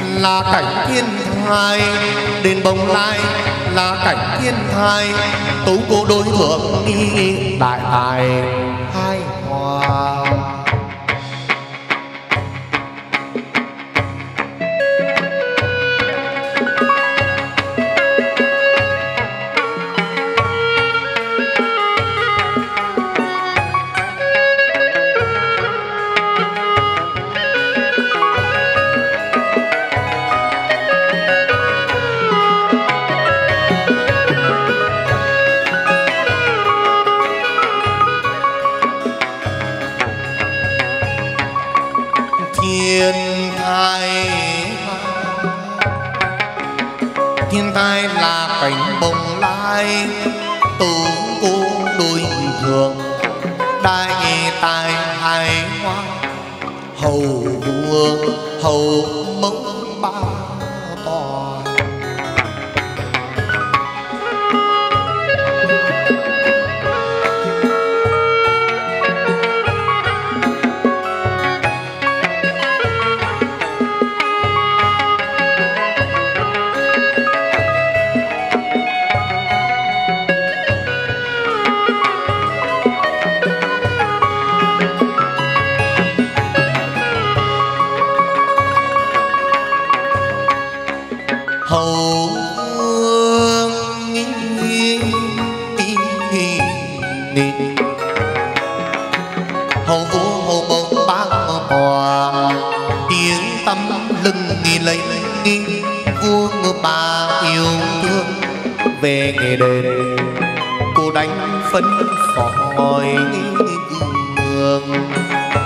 là cảnh thiên thai, đền Bồng Lai là cảnh thiên thai, tấu cô đối thượng nghi đại tài hai hòa. Thiên thai là cảnh Bồng Lai, tấu cô đối thượng đại tài hai hoa, hầu vua hầu mẫu ba tòa. Hầu vương hầu vua hầu mẫu ba tòa, tiếng tâm lưng lấy vua bà yêu thương về nghề đền, cô đánh phấn phỏi gương.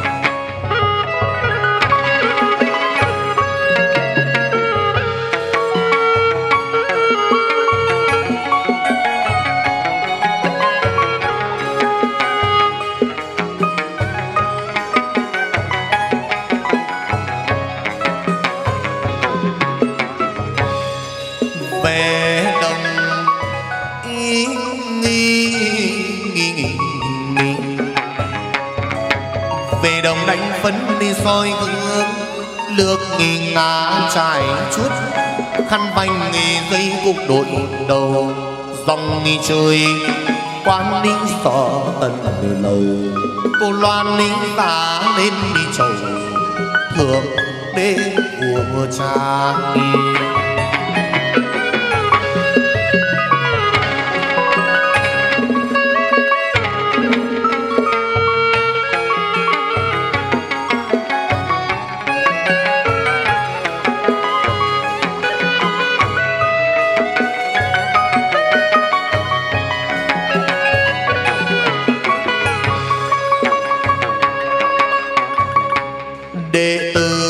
Về đồng đánh phấn đi soi gương, lược nghi ngã trải chuốt, khăn vành nghề dây cục đội đầu, dòng nghề chơi quan ninh sợ tần về lầu, cô loan ninh giá lên đi chầu thượng đế của cha. Đệ tử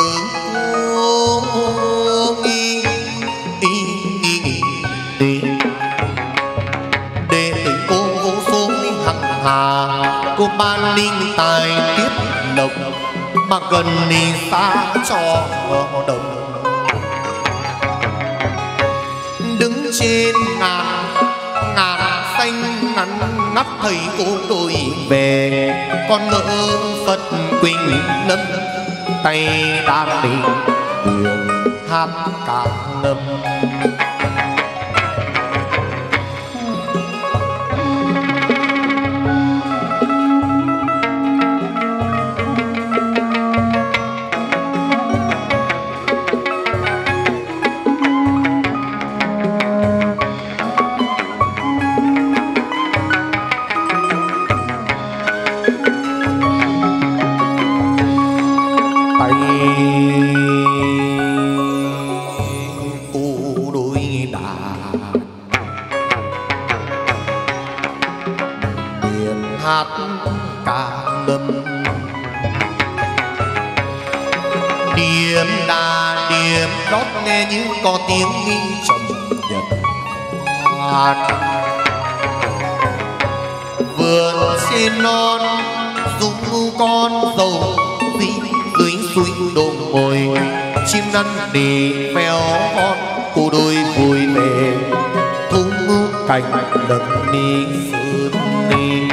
cô vô số hằng hà, cô ban linh tài tiếp lộc mà gần đi xa cho đồng. Đứng trên ngàn xanh ngắn ngắt thấy cô đôi về, con ngỡ Phật Quỳnh Lâm tay đang đi đường hát cả ngâm. Hát ca ngâm điềm đà điềm đót nghe như có tiếng nghi trầm nhật hát. Vườn trên non dung con dầu dĩ dưới suối đồn ngồi, chim năn nỉ véo hót cô đôi vui về thu cảnh đầm ni sơn ni.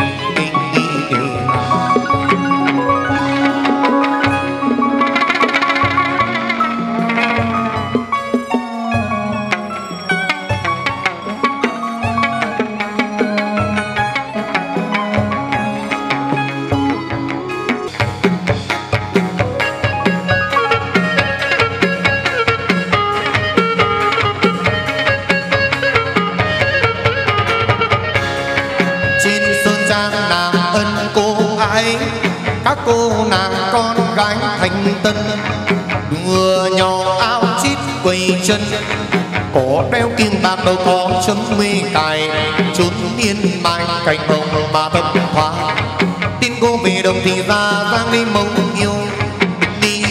tân, vừa nhỏ áo chít quầy chân, cổ đeo kim bạc đầu có chấm mê cài, chốn yên mai cành hồng mà thơm hoa. Tin cô về đồng thì ra giang đi mong yêu đi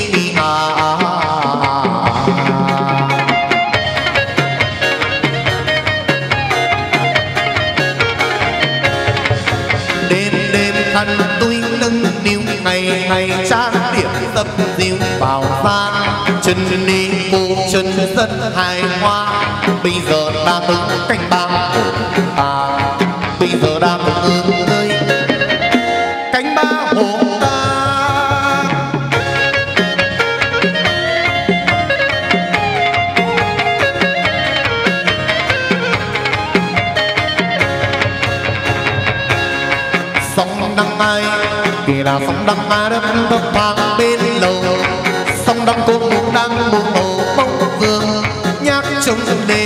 đêm đêm khăn tôi nâng niu ngày ngày trang điểm tập diêu vào gian chân đi cô chân dân hài hoa. Bây giờ ta từng canh ba bây giờ ta từng ơi cánh ba hồ ta. Sông đăng ai kỳ là sông đăng ai đất thấp thoáng bên lầu, sông đăng cô cũng đang buông hồ bông vương nhạc trông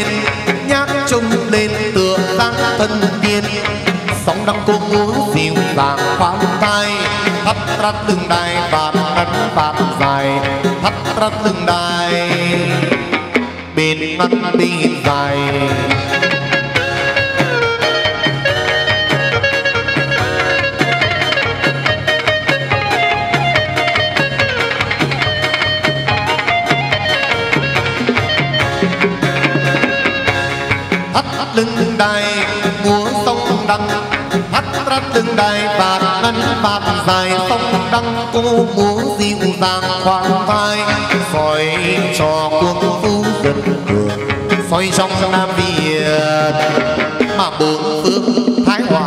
lên tựa dáng thân tiên. Sóng đăng cô múa dịu dàng khoan thai, thắt rắt từng đài vạt ngắn vạt dài, thắt rắt từng đài bên ngắn bên dài. Lưng đài múa sông đăng, thắt rắt lưng đài vạt ngắn vạt dài. Sông đăng cô múa dịu dàng khoan vai, soi cho quân phu dân thường, soi trong Nam Việt mà bốn phương thái hòa.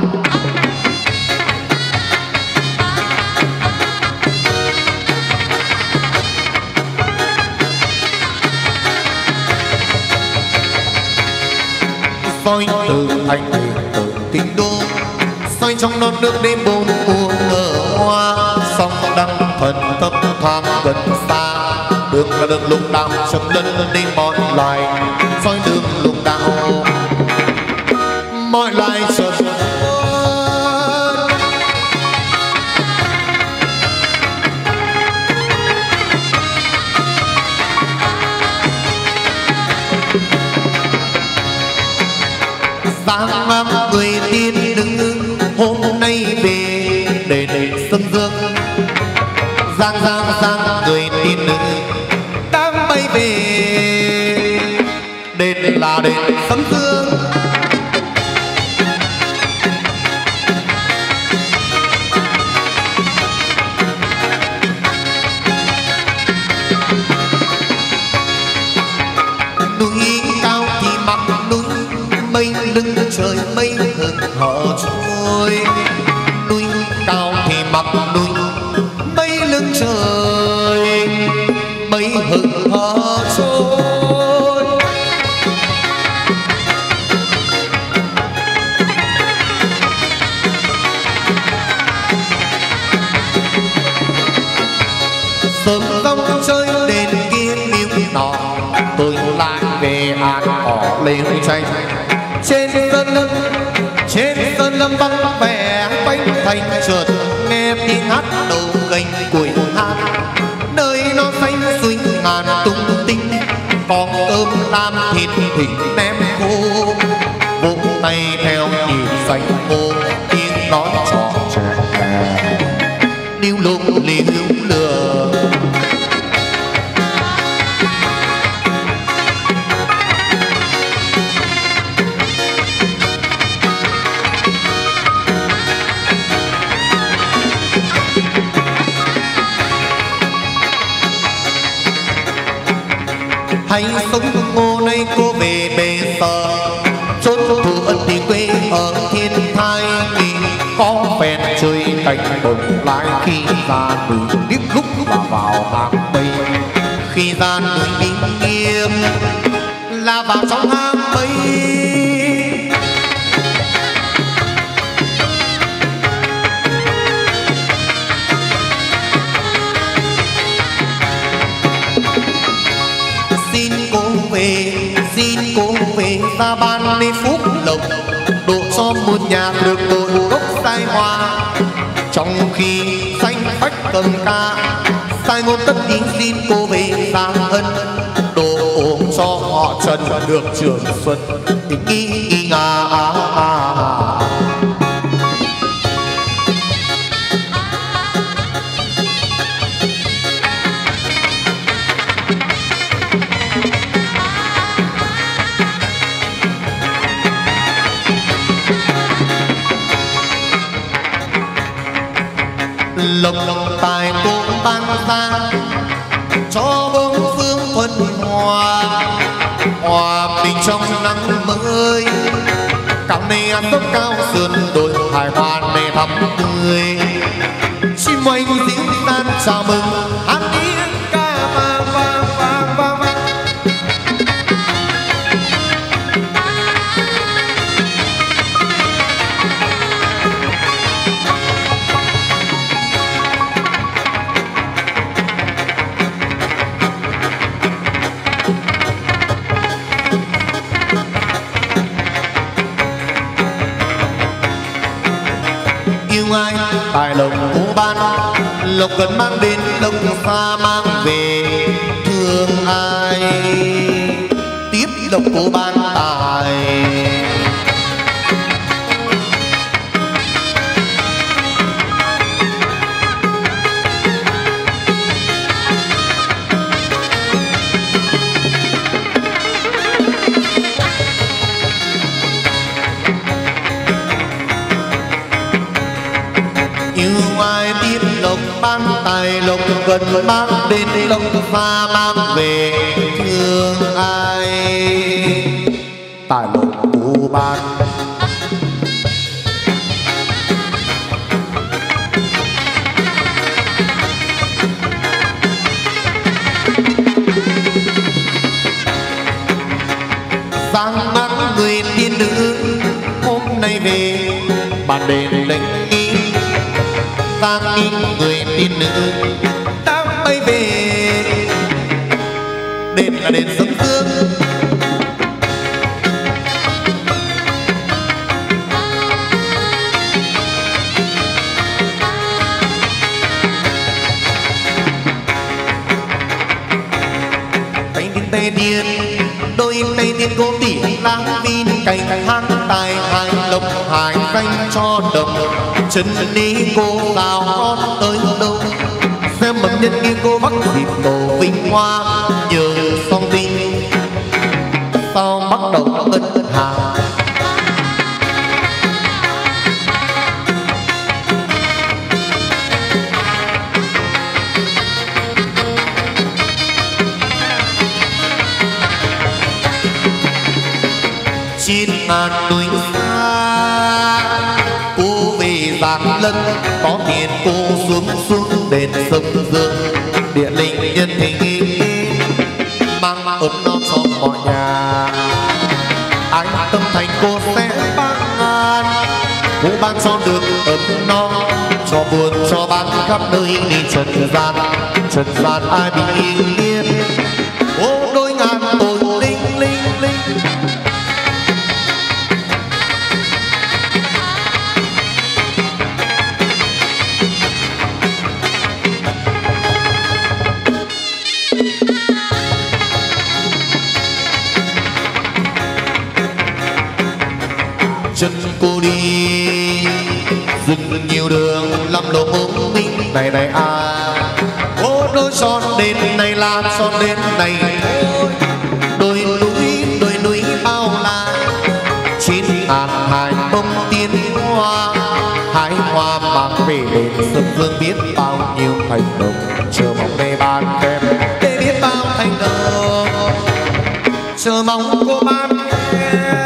Soi từ thành từ kinh đô, soi trong non nước đêm bốn mùa nở hoa. Sông đăng thần thấp thoáng gần xa, đường là đường lục đạo chấm lân đi mọi loài. Soi đường lục đạo mọi loài chấm sáng ngang người tiên đứng hôm nay về để sân dương. Giang người tiên đứng đang bay về đền là đền sân dương. Núi cao thì mặc núi, mây lưng trời mây hừng hở trôi. Núi cao thì mặc núi, mây lưng trời mây hừng hở trôi. Sớm rong chơi đền kia miếng nọ, tôi lại về ăn cỏ lên tranh. Trên sơn lâm vắng vẻ bánh thành chợt nghe tiếng hát đầu gành củi hát. Nơi nó xanh xuynh ngàn tung tinh, con cơm tam thịt thịnh ném khô. Vỗ tay theo nhịp xanh ngô, tiếng nói trò điêu lục liễu lừa. Hay sống ngô nay cô về bề sờ, chốn thủ ân thì quê ở thiên thai. Có phèn chơi cánh đồng lái, khi ra núi biết lúc là vào hang mây. Khi ra núi bình nghiêm là vào trong hang mây. Xin cô về ta ban đi phúc lộc, độ cho một nhà được một gốc sai hoa. Trong khi xanh phách cầm ca sai ngôn tất ý xin cô về gia ân, đồ ốm cho họ Trần được trường xuân nghi ngà. Lộc tài cũng ban ra cho bốn phương thuận hòa, hòa bình trong nắng mới. Cảm này tốc cao sườn đồi hải hòa này thắm tươi, chim oanh diễn tan chào mừng hát tiếng ca vang vang vang vang vang. Ai tài lộc cô ban, lộc cần mang đến lộc xa mang về. Thương ai tiếp lộc cô ban tài, tài lộc cần mang đến lộc xa mang về. Thương ai tài lộc cô ban, sáng nắng người tiên nữ hôm nay về bàn đền lệnh nghi. Sang nghi người tiên nữ đang bay về, đền là đền sông Hương. Tay tiên tây tiên, đôi tay tiên cô tỉ lang vin cành hang tài hai lộc hải danh cho đồng. Chân đi cô sao con tới đâu, xem mầm nhân nghiêng cô bắt dịp tổ vinh hoa. Nhờ song tinh sao bắt đầu ngân hàng, trên ngàn núi xa cô về Giang Lân. Có tiền cô xuống đền sông Dương, địa linh nhân thì mang ấm no cho mọi nhà. Ai tâm thành cô sẽ ban an, cô ban cho được ấm no, cho buồn cho bán khắp nơi đi trần gian ai bị yên yên. Ô đôi ngàn tội linh linh linh, chân cô đi dừng nhiều đường lắm lộ ống minh này này à. Ô đôi son đến này là son đến này thôi, đôi núi bao la. Trên ngàn hải bông tiên hoa, hái hoa mang về đền sông Hương. Biết bao nhiêu hành động chờ mong đây ban khen, để biết bao hành động chờ mong cô ban khen.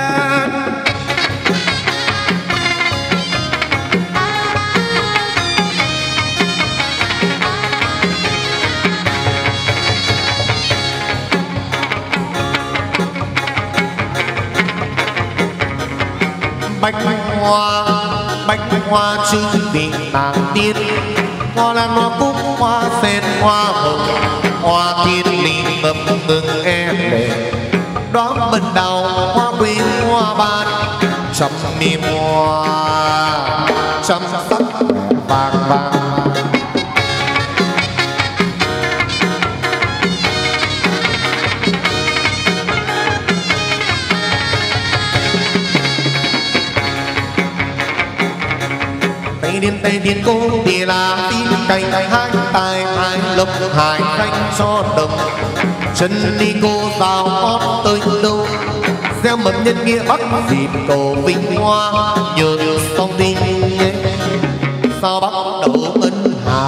Bách hoa chữ tình nàng tiên, hoa lan hoa cúc hoa sen hoa hồng, hoa thiên lý ngập ngừng em lệ. Đóa mận đào hoa quế hoa ban, trăm niềm hoa trăm sắc vàng vàng. thiên tây thiên cô địa là tin cành hai tài hai lộc hai canh cho đồng chân đi cô sao hót tới đâu gieo mầm nhân nghĩa bắc dịp cầu vinh hoa nhờ song tin sao bắt đầu ân hà.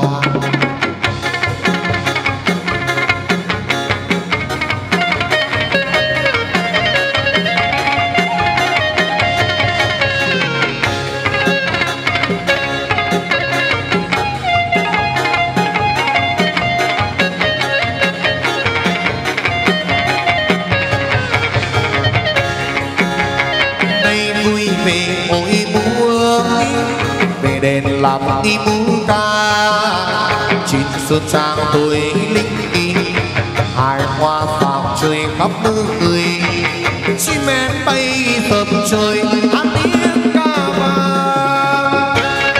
Đền làm đi múa ca chín sơn trang tôi linh đi hai hoa vào trời khắp người chim én bay tầm trời hát tiếng ca vang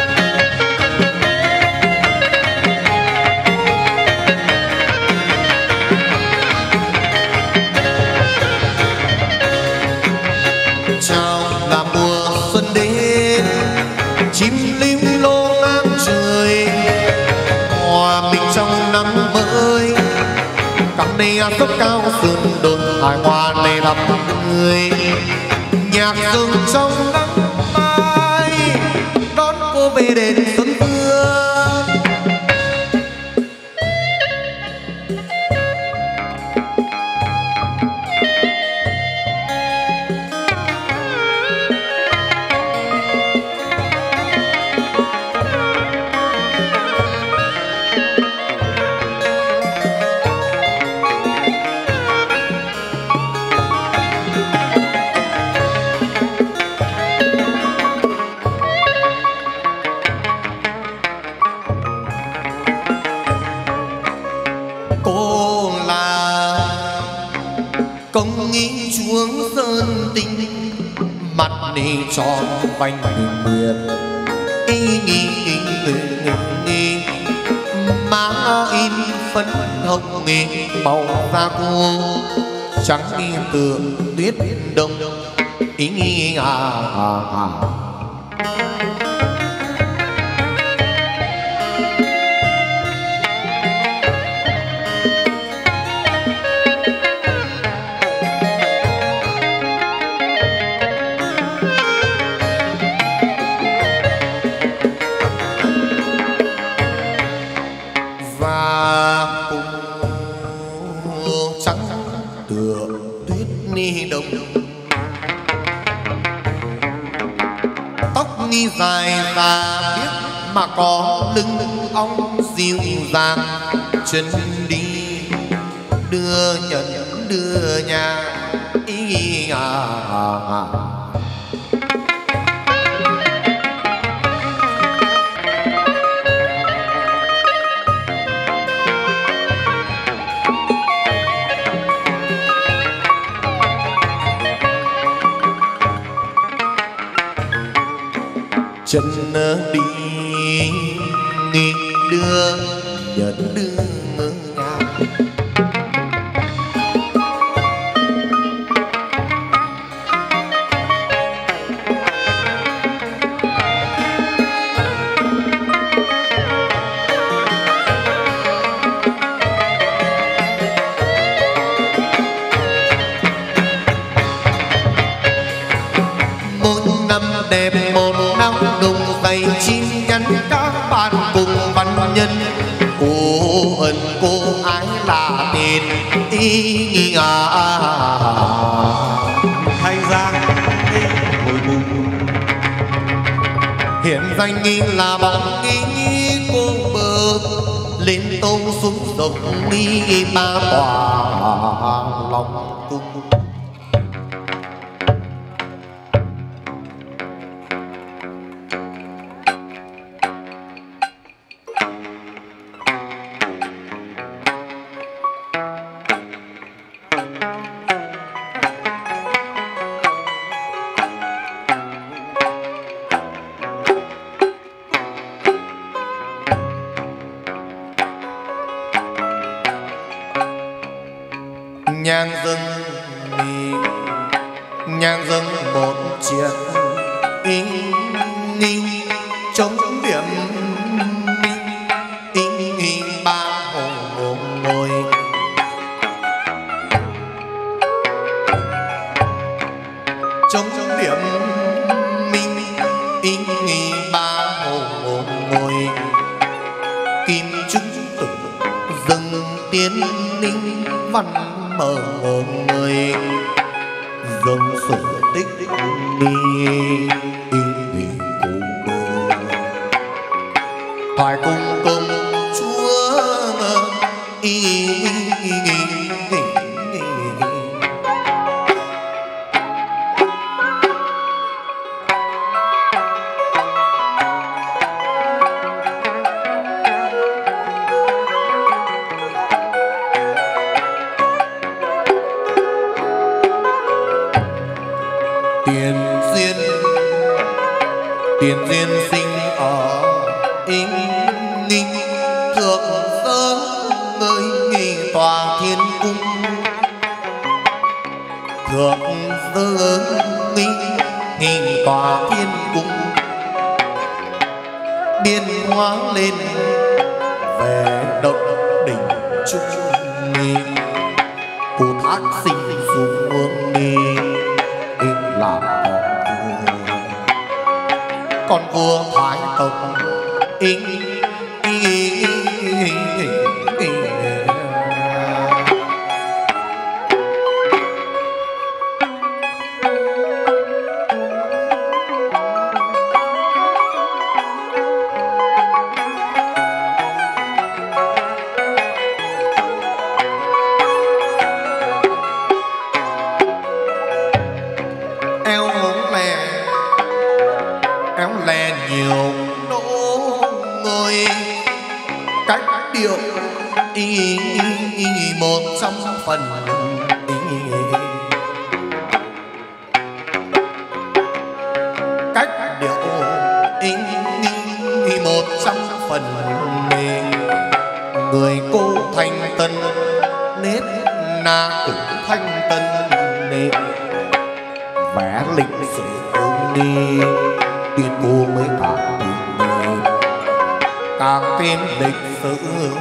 chào là mùa xuân đến chim này sốc cao sườn đồi hải hoa này lắm người nhạc rừng trong nắng mai đón cô về đền xuân phương. Mặt này tròn vành nguyệt nghi má in phấn hồng nghề màu da cô trắng đi tường tuyết đông ý nghi dài và biết mà có lưng ong dịu dàng chân đi đưa nhận đưa nhà ý chân đi đi đưa nhận đưa nhà một năm đẹp một năm đồng tay chim nhắn các bạn cùng văn nhân cô ân cô ái là tên ý Thanh Giang hồi cùng hiện danh nghi là bóng ý cô bờ lên tông xuống rộng đi ba tòa lòng cung. Nhang dâng một chuyện ý nghi trống điểm ba hồ ngồi trong điểm ba hồ ngồi kim chứng tử dâng tiến ninh văn mở người dâng sự tích đi phải cùng công chúa tiền duyên sinh ở thượng sơn người tòa thiên cung thượng sơn nghìn tòa thiên cung biên hóa lên về động đỉnh trung phù thác sinh xuống hương đi làm con vua thái tộc nhiều nỗ ngồi cách điệu 100 cách điệu 100 người cô thanh tân nết na cũng thanh tân vẽ lịch sử đi tuyên bố mới càng thêm lịch sử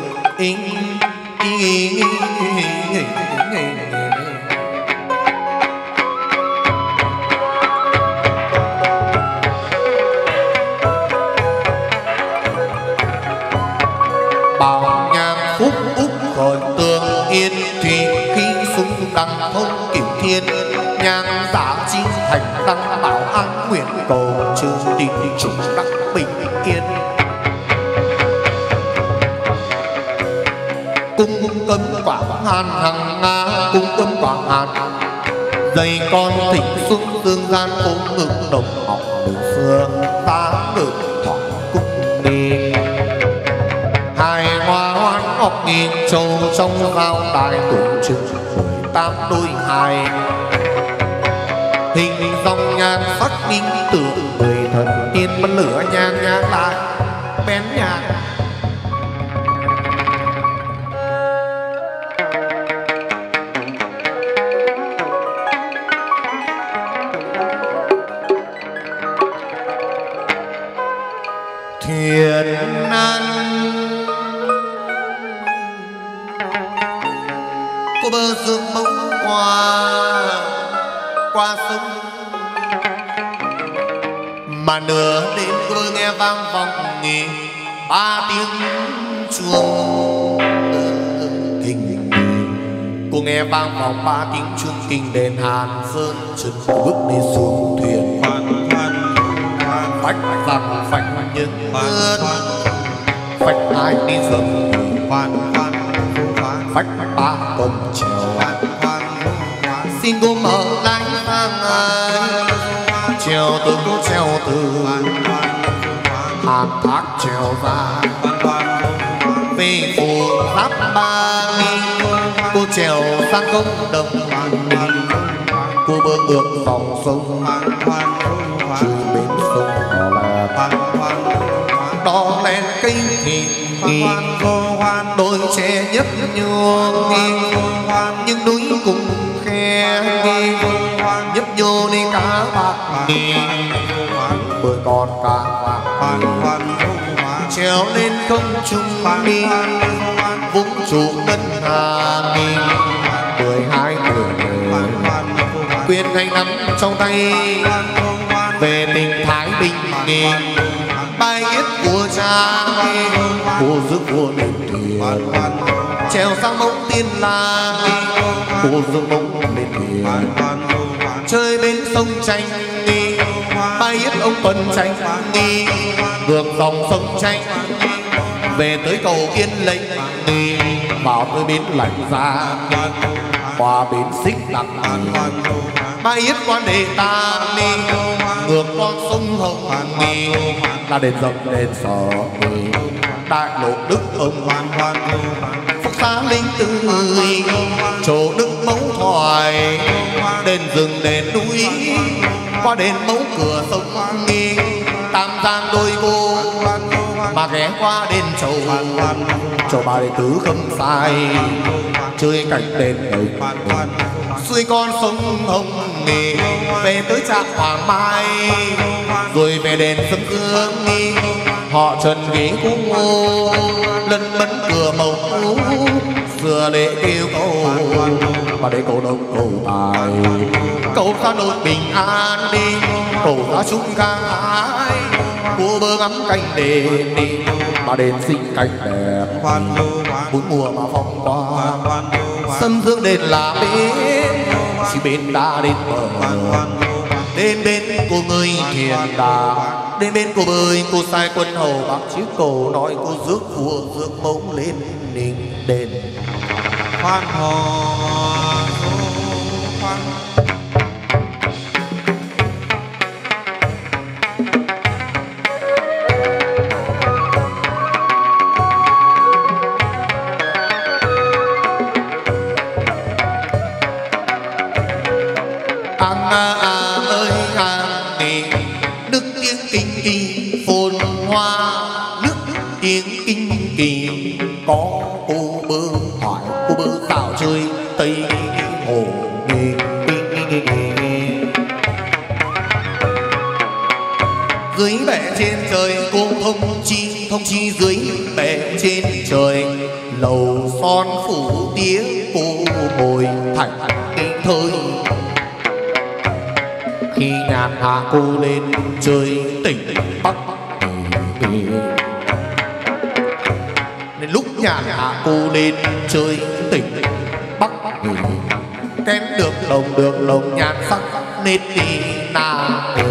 bảo nhang phúc úc rồi tường yên thì khi súng đăng thông cửu thiên nhang giả chi thành đăng bảo an nguyện cầu chương trình chúng đắc bình yên cung cấm quảng hàn hằng nga cung cấm quảng hàn dây con thịnh xuân tương gian ôm ngực đồng học đường phương ta ngực thoảng cung đi hai hoa hoan ngọc nghìn châu trong giao đài tổ chức 18 đôi hài hình dòng nhan sắc minh tượng người thần tiên bắn lửa nhang nhang lại bén nhang thiền nan cô bơ dương bóng qua sông mà nửa đêm cô nghe vang vọng nghỉ 3 tiếng chuông kinh cô nghe vang vọng 3 tiếng chuông kinh đền Hàn Sơn chân bước đi xuống thuyền phách rằng phách những mưa phách ai đi dầm phách 3 con trèo xin cô mở lánh vang ai trèo từ cô trèo từ Hàn Thác trèo ra về phù Tháp Ba cô trèo sang công đồng cô bơi ngược dòng sông chui bến sông đỏ lên cây thì đôi tre nhấp nhô nhưng núi cùng khe nhấp nhô đi cá bạc bởi con cá vàng treo lên không trung đi vũng trụ ngân hà nghìn 12 tuổi quyền hành nắm trong tay về tình Thái Bình bài yết của cha của rước vua lên thuyền treo sang mông Tiên La của rước mông lên thuyền chơi bên sông Tranh bài yết ông Tuần Tranh ngược dòng sông Tranh về tới cầu Yên Lệnh vào tới bến Lạnh Ra qua bến Xích Lặc bài yết quan đề ta ngược con sông Hồng là đền rộng đền sở đại lộ Đức ông phúc xá linh tư chỗ Đức Mẫu Thoại đền rừng đền núi qua đền Mẫu Cửa sông Tam Giang đôi cô mà ghé qua đền Chầu Bà đệ tứ không sai chơi cảnh đền ấy xuôi con sông Hồng về tới trạm Hoàng Mai rồi về đền Sâm Hương họ Trần ghế cung ngô lân bấn cửa màu xưa để kêu cầu và để cầu đông cầu tài cầu ca nội bình an đi cầu ca chúng ca ái của bơ ngắm canh đền đi mà đền xinh cảnh đẹp bốn mùa mà phong quang Sâm Hương đền là bến chỉ bên đá đến bờ đến bên của người thiền đà đến bên của bơi cô sai quân hầu bác chiếc cầu nói cô rước vua rước mông lên ninh đền khoan hò khoan ơi đi đức tiếng kinh kỳ phồn hoa nước tiếng kinh kỳ có cô bơ hỏi cô bơ dạo chơi Tây Hồ dưới bể trên trời cô thông chi dưới bể trên trời lầu son phủ tía cô ngồi thảnh thơi khi nhàn hạ cô lên chơi tỉnh Bắc nên lúc nhàn hạ cô lên chơi tỉnh Bắc kém được lồng nhan sắc nên đi na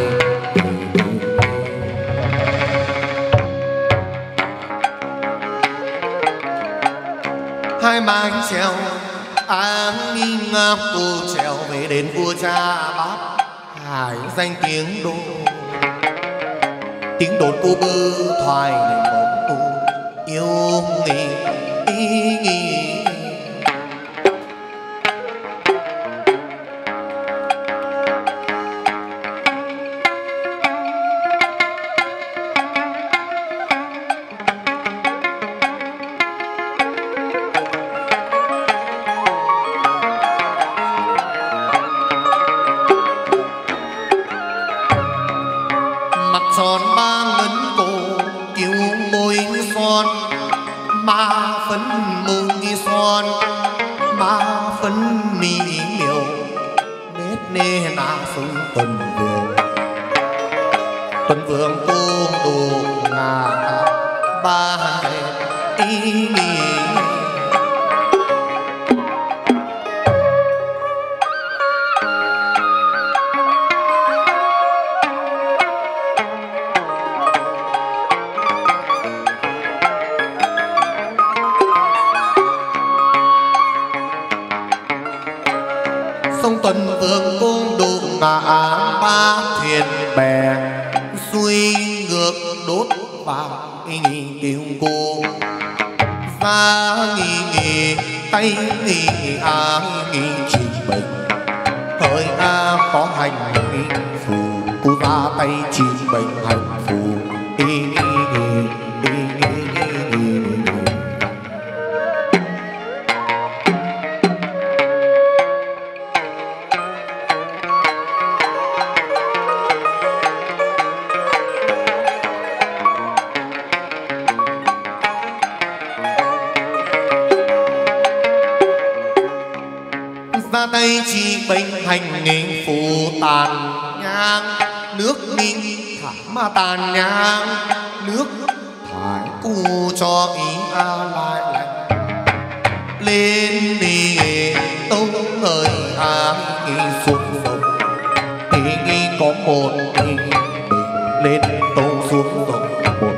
hai má treo áng nghi ngáp cô treo về đến vua cha bác hải danh tiếng đồn cô bơ thoại này bóng cô yêu nghỉ Tuần vương cô đồ ngà ba ý sông Tuần vương cô đồ ngà ba thuyền bè xuôi ngược đốt vào kêu cô ra nghỉ tay nghỉ trình bệnh thời có hành phù cô ra tay trình bệnh hành phù ra tay chỉ bệnh hành nghề phù tàn nhang nước ninh thả mà tàn nhang nước thải cu cho ý lại lạnh lên đi tông ơi xuống sông có một lên tông xuống sông một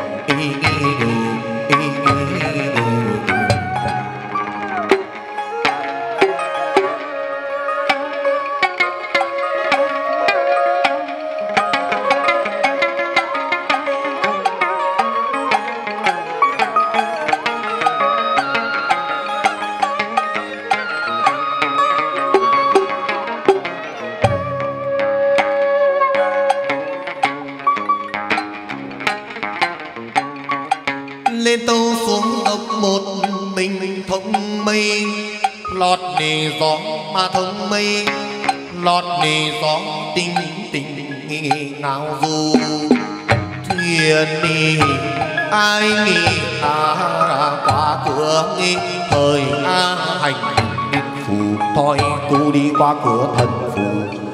lên tàu xuống ốc một mình thông mây lọt nề gió mà thông mây lọt nề gió tinh tinh ngao du thuyền đi ai nghĩ qua cửa nghi thời hành phù thôi cô đi qua cửa thần phù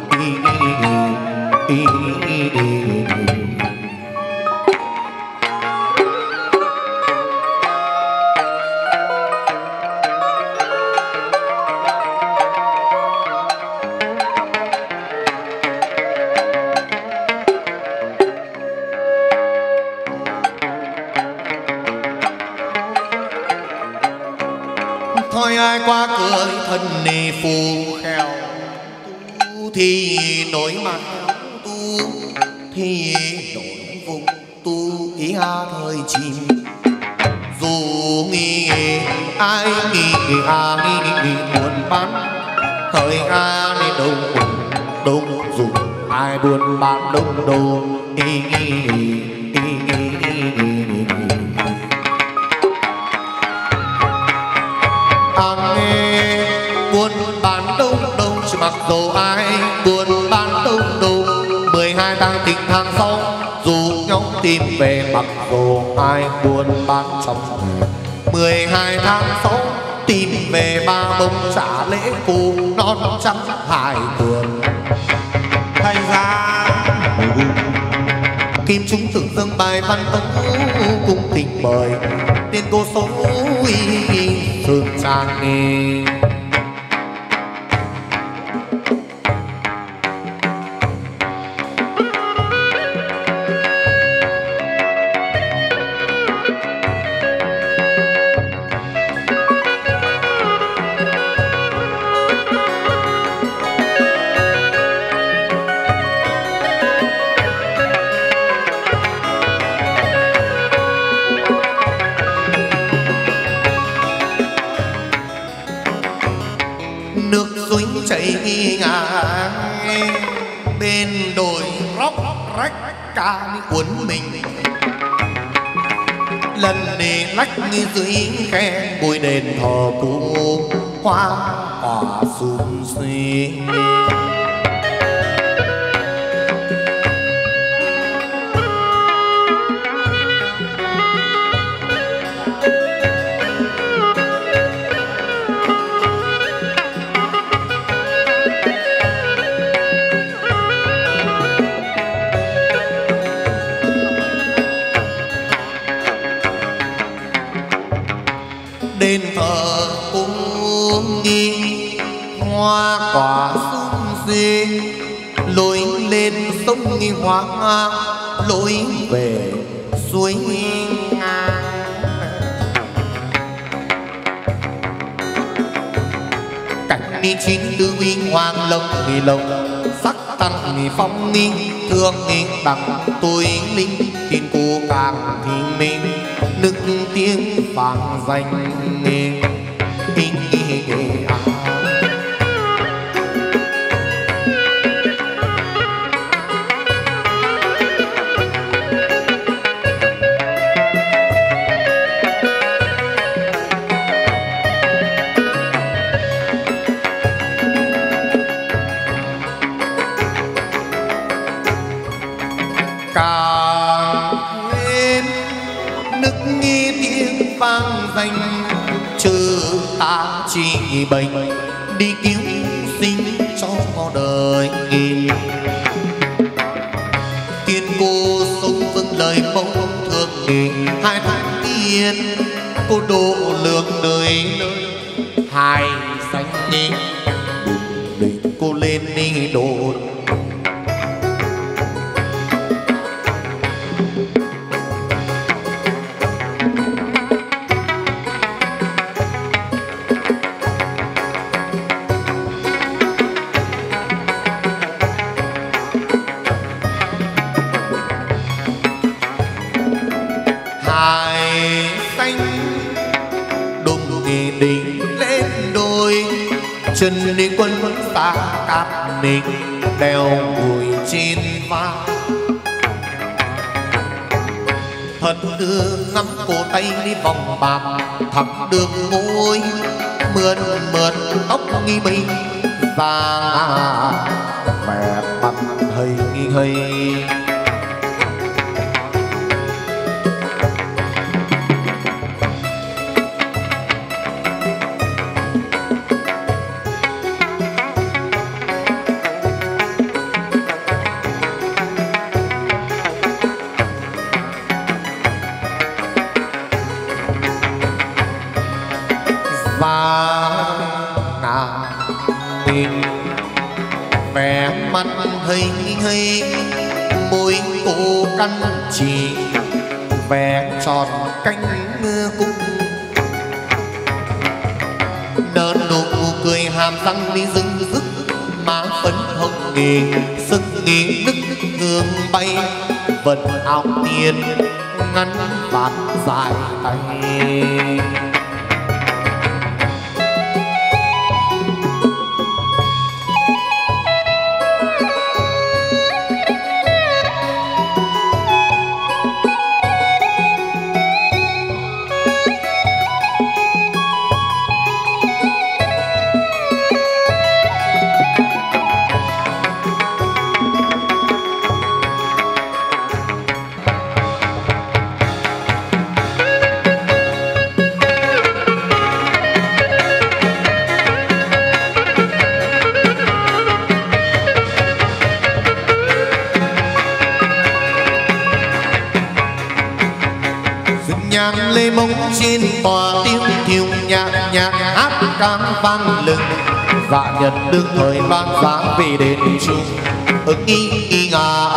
thôi ai qua cửa thân nề phù kheo tu thì nổi mặt tu thì nổi vùng tu ý thời chim dù nghi ai nghi buồn bán thời nên đông dùng ai buồn bán đông đồ buôn bán đông chỉ mặc dù ai buôn bán đông 12 tháng tình tháng 6 dù nhau tìm về mặc dù ai buôn bán trong 12 tháng 6 tìm về ba bông trả lễ phù non trắng hải vườn thành ra kim chúng tưởng dâng bài văn tấu cung tình mời tiên cô số thường trang nghề nước suối chảy ngang bên đồi róc rách ca cuốn mình lần này lách dưới khe bôi đền thờ cũ hoa quả sum suy đền thờ cung nghi hoa quả sum xuê lối lên sông nghi hoa lối về suối ngang cảnh đi chín tư uy hoàng lông nghi lông sắc tăng nghi phong nghi thương nghi đặng tôi linh tin cô càng thì mình nức tiếng vang danh nghe càng thêm nức nghe tiếng vang danh trừ ta chỉ bệnh đi cứu sinh cho đời. Tiên cô sống vững lời mong thương nghề, 2 tháng tiên cô độ lượng đời nơi hai xanh đi để cô lên đi đồn. Chân đi quân xa cát nịch đeo bụi trên vai, thật đưa ngắm cổ tay đi vòng bạc thẳng đường môi mượn mượn tóc nghi mây vàng vẻ mặt hơi hơi. Vẻ mặt hơi hơi môi cô căn chỉ vẻ tròn cánh cung nở nụ cười hàm răng đi rưng rức má phấn hồng nghề sức nghề nức hương bay vận áo tiền ngắn vạt dài tay. Nhang lê mông trên tòa tiếng thiêu nhạc nhạc hát càng vang lừng dạ nhận được thời vang dáng về đền chung nghi nghi ngà.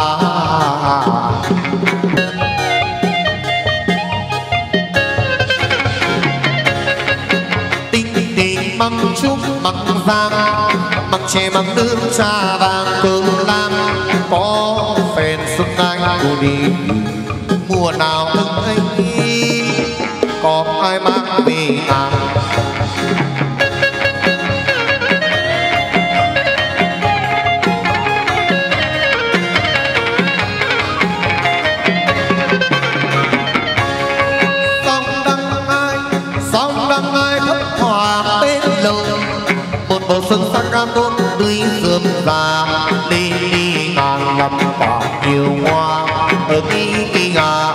Tinh tình măng trúc măng giang măng chè măng nước trà vàng cơm lam có phèn xuân anh cô đi mùa nào từng thấy có ai mang về à. Sông đăng ai thấp thoáng bên lầu một bầu sân sắc cam đốt tươi rơm già đi đi ngàn ngập quả nhiều hoa ở nghi ngà.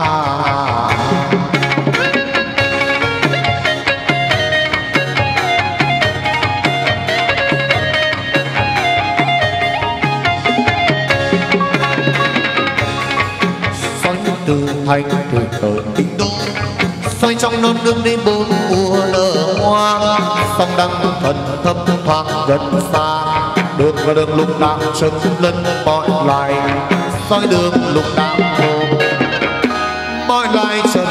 Từ thành tuổi thơ kinh đô xoay trong non nước đến 4 mùa nở hoa sông đăng thần thấp thoáng gần xa đường và đường lục đạo chân lân mọi loài soi đường lục đạo hồ mọi loài trần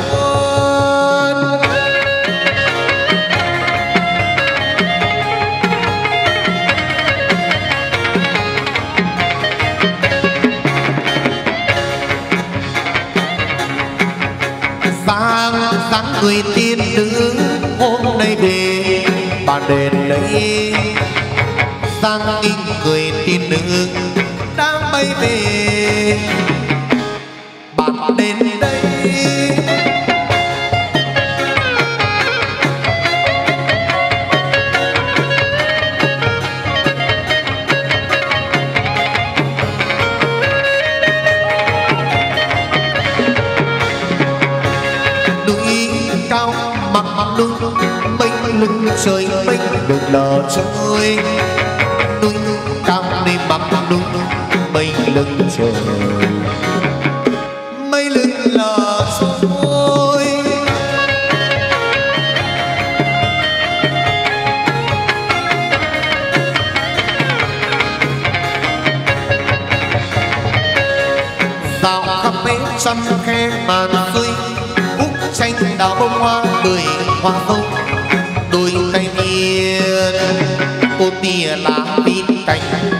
sáng người tiên nữ hôm nay về bàn đền đấy sang nghinh người tiên nữ đang bay về bàn đền đây. Núi cao mặt núi mênh lưng trời mênh đừng lờ trôi núi cao đi bắc núi mây lưng trời mây lưng lờ trôi. Dạo khắp bến trăm khe màn xuôi úc tranh đào bông hoa bưởi hoa hồng đôi tay miên cô tia lá bên cạnh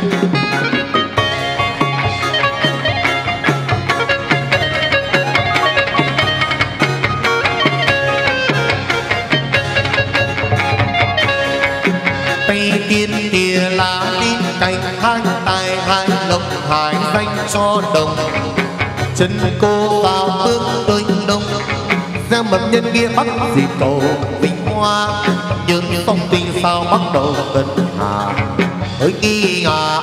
tay tiên tia lá bên cạnh hai tài hai lộc hai danh cho đồng chân cô vào bước tới đông gieo mầm nhân nghĩa bắc dịp cầu vinh hoa nhớ phong tình sao bắt đầu cân hà ơi nghi ngà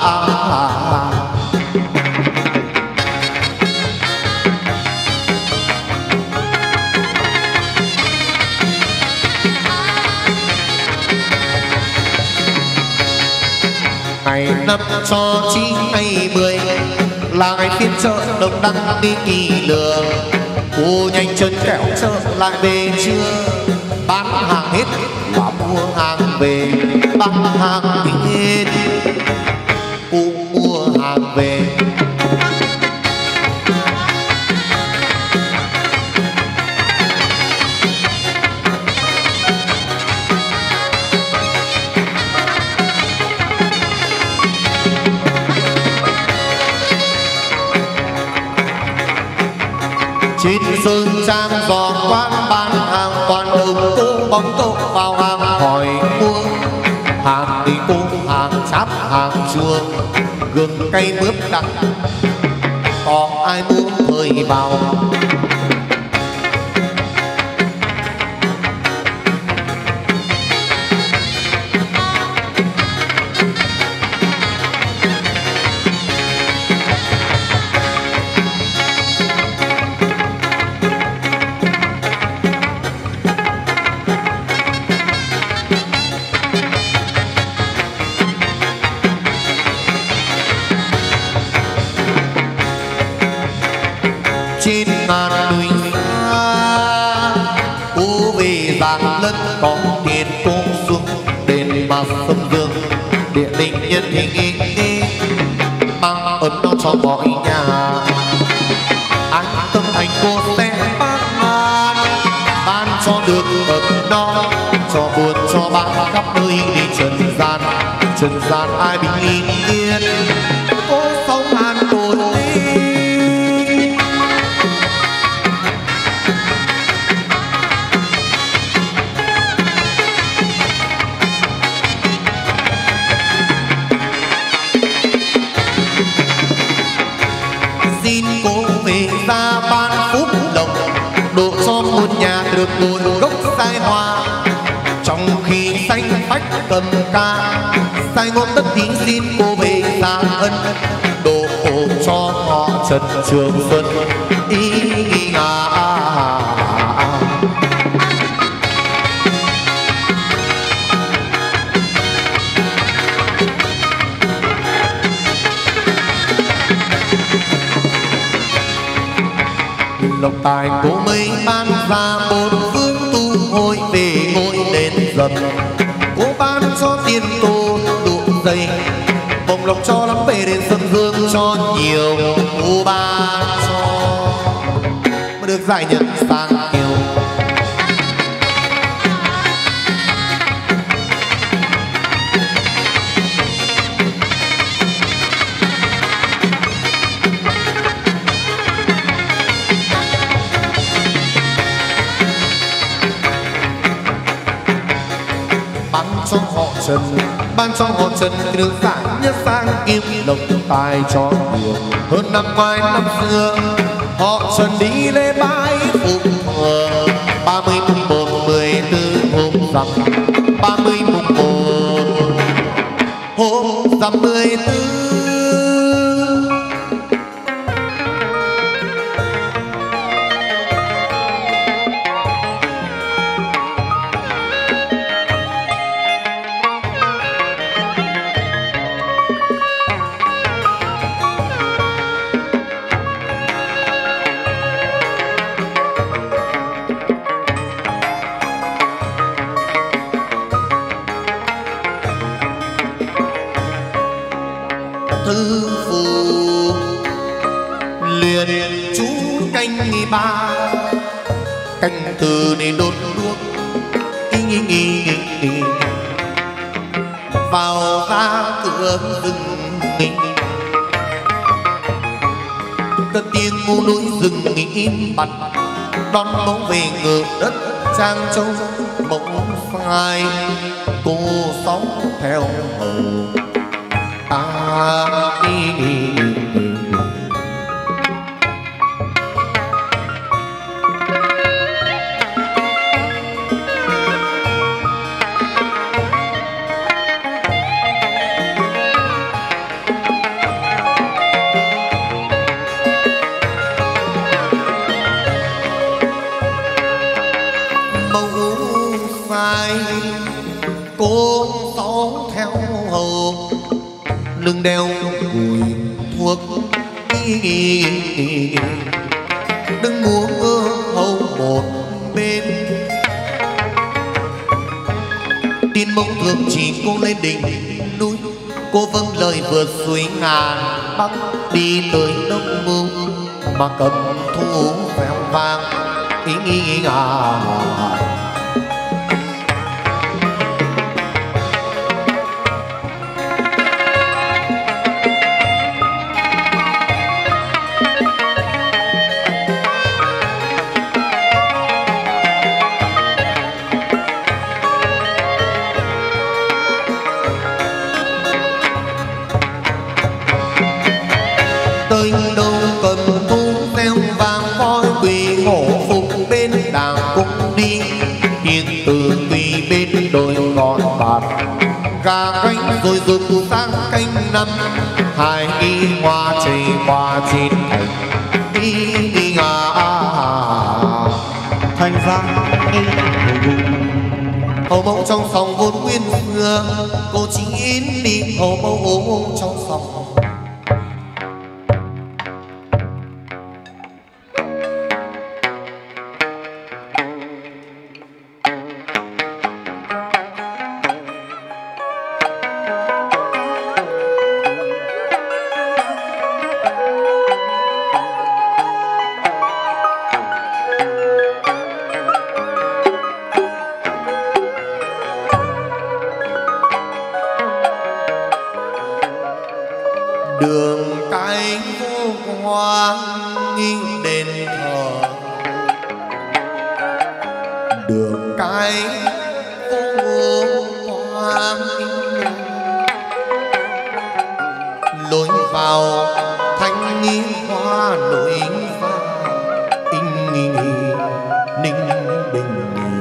ngày năm cho chín ngày 10 là ngày phiên chợ đông đăng đi kỳ lừa cô nhanh chân kẻo chợ lại về trưa bán hàng hết và mua hàng về bán hàng hết cô mua hàng về. Trên sơn trang giò quán bán hàng toàn đồng cô bóng tô vào hàng hỏi mua hàng thì cô hàng cháp hàng chuông gừng cay mướp đặc có ai muốn mời vào. Trên ngàn núi xa cô về giang lân có tiền cô xuống đền mà sông dương địa linh nhân hình mang ấm nó cho mọi nhà an tâm thành cô sẽ ban cho được ấm no cho buồn cho bạn khắp nơi đi trần gian ai bình yên cô sống an ổn xin cô về ra ban phúc lộc độ cho một nhà được nguồn gốc sai hoa trong khi xanh phách cầm ca sai ngôn tất thí xin cô về ra ân độ cho họ Trần Trường Xuân ý ngà. Lộc tài cô mới ban ra bốn phương tu hồi về ngôi đền dầm cô ban cho tiền tô đủ dây bồng lộc cho lắm về đến sân hương cho nhiều cô ban cho mới được giải nhận sang kiều. Ban cho họ Trần được giải nhất sang kim lộc tài cho nhiều hơn năm ngoái năm xưa họ Trần đi lễ bái phục thờ 30 mùng 1 14 hôm rằm 30 mùng 1 hôm rằm 14. thư phù liền chú canh ba canh từ để đốt đuốc vào ra cửa rừng cất tiếng ngô núi rừng im bặt đón bóng về ngược đất Trang Châu bỗng phai cô sóng theo hầu cô sóng theo hầu lưng đeo cùi thuốc đứng múa hầu một bên tin mông thường chỉ cô lên đỉnh núi cô vâng lời vượt suối ngàn bắc đi tới đông mưu mà cầm thu vẹo vang tới đâu cầm thu theo vàng voi quỳ hổ phục bên đàng cũng đi hiền từ quỳ bên đồi ngọn bạc gà cánh rồi rực sang canh năm hai y hoa chảy qua trên thành đi thành ra hầu mẫu trong phòng vốn nguyên xưa cô chỉ in đi hầu mẫu trong phòng đường cái vô quang nghiêng đền thờ đường cái vô quang lối vào thanh nghi hoa lối vào ninh bình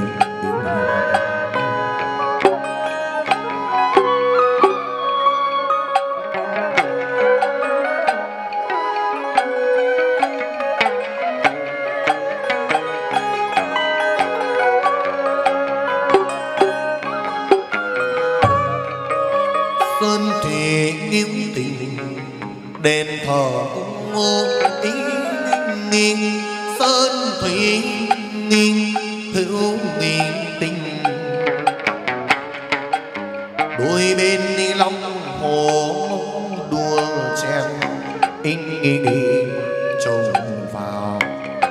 sơn thủy nghiêm tình đền thờ cung ngô ý nghiêng sơn thủy nghiêng hữu nghị tình đôi bên đi long hồ đua chen trông vào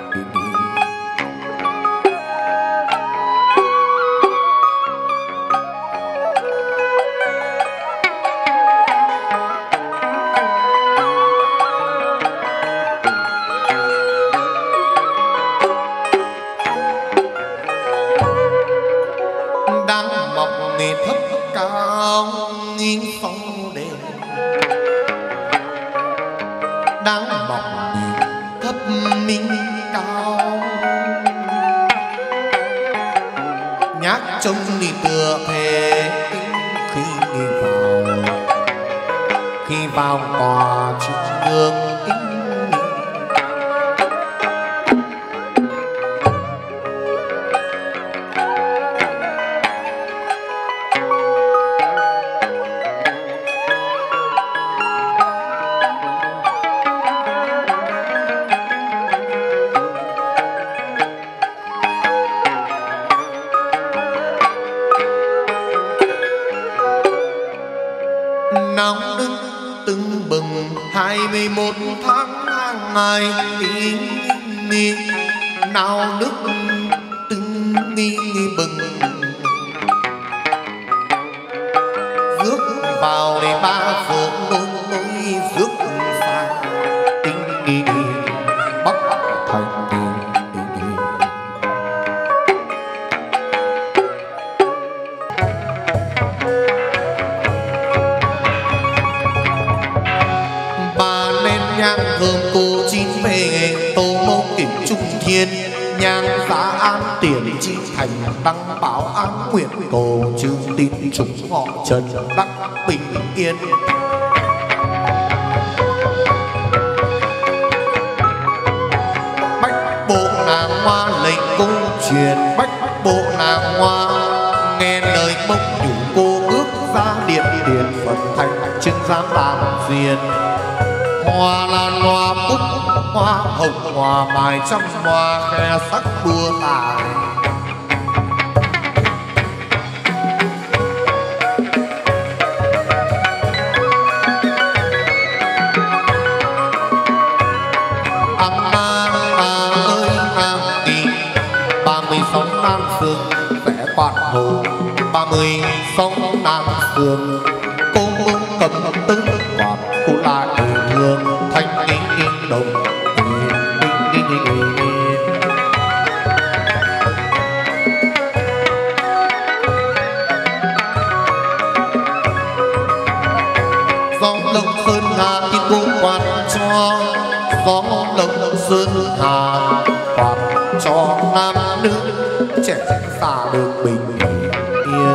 đang mọc nghề thấp cao nghiêng sông đền đang mọc nghề thấp minh cao nhát trông đi tựa thề khi vào tòa trung ương nóng đứng tưng bừng 21 tháng ngày đi nào nước tưng nghi bừng rước vào để ba phượng nối rước sang tinh bắc thành ba lên nhang thơm cô chín về tô mâu kiểm trung thiên nhang giá an tiền chi thành đăng báo an nguyện cầu chư tín chúng họ trần đắc bình yên bách bộ nàng hoa lệnh cung truyền bách bộ nàng hoa nghe lời mông nhủ cô bước ra điện điện phật thành trưng giám tàn duyên hoa lan hoa cúc hoa hồng hoa mai trăm hoa khe sắc đua tài ơi đi 36 nam sương vẽ quạt hồ 36 nam sương cô cầm tứ quạt cô lại thương thanh đồng gió lộng sơn hà thì cô quạt cho gió lộng sơn hà quạt cho nam nữ trẻ xa được bình yên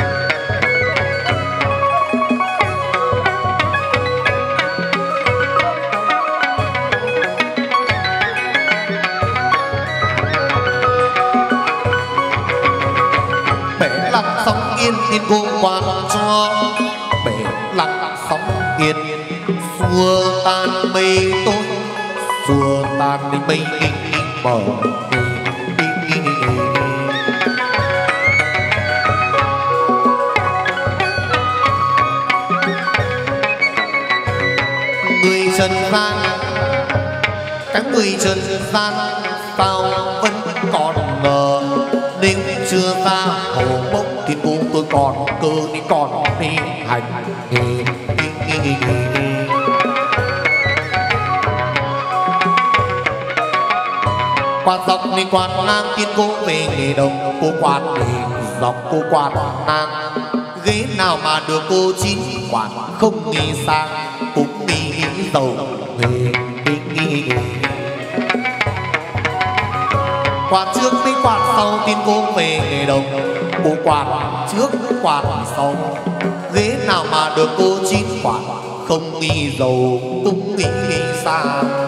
sóng yên thiên cô quan cho bể lặng sóng yên xua tan mây tối xua tan đi mây mở người trần gian các người trần gian sao vẫn còn ngờ nếu chưa ra hồ bốc thì tôi còn cơ đi còn đi hành quạt dọc đi quạt ngang tiên cô về nghề đồng cô quạt để dọc cô quạt ngang ghế nào mà được cô chín quạt không nghĩ sang cũng nghĩ giàu quạt trước với quạt sau tiên cô về nghề đồng cô quạt trước quạt sau ghế nào mà được cô chín quạt không nghĩ giàu cũng nghĩ xa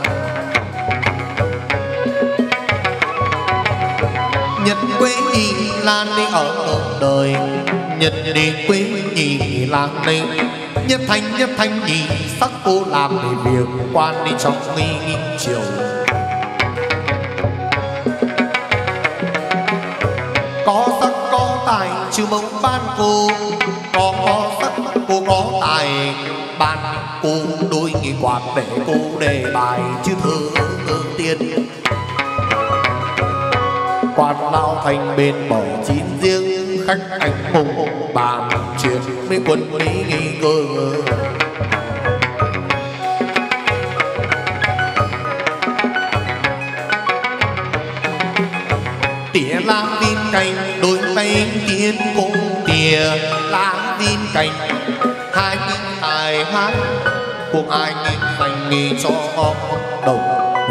nhật quê nhì lan đi ở đời nhật đi quê nhì lan đi nhất thanh nhì sắc cô làm để việc quan đi trong nghi chiều có sắc có tài chứ mong ban cô có sắc cô có tài ban cô đôi nghị quạt để cô đề bài chứ thơ tiên quạt lao thành bên bờ chín riêng khách anh hùng bàn chuyện với quân mỹ nghi cơ tỉa lá viên cành đôi tay tiến cung tỉa lá viên cành hai tài hát cùng ai nghìn dành nghỉ cho đồng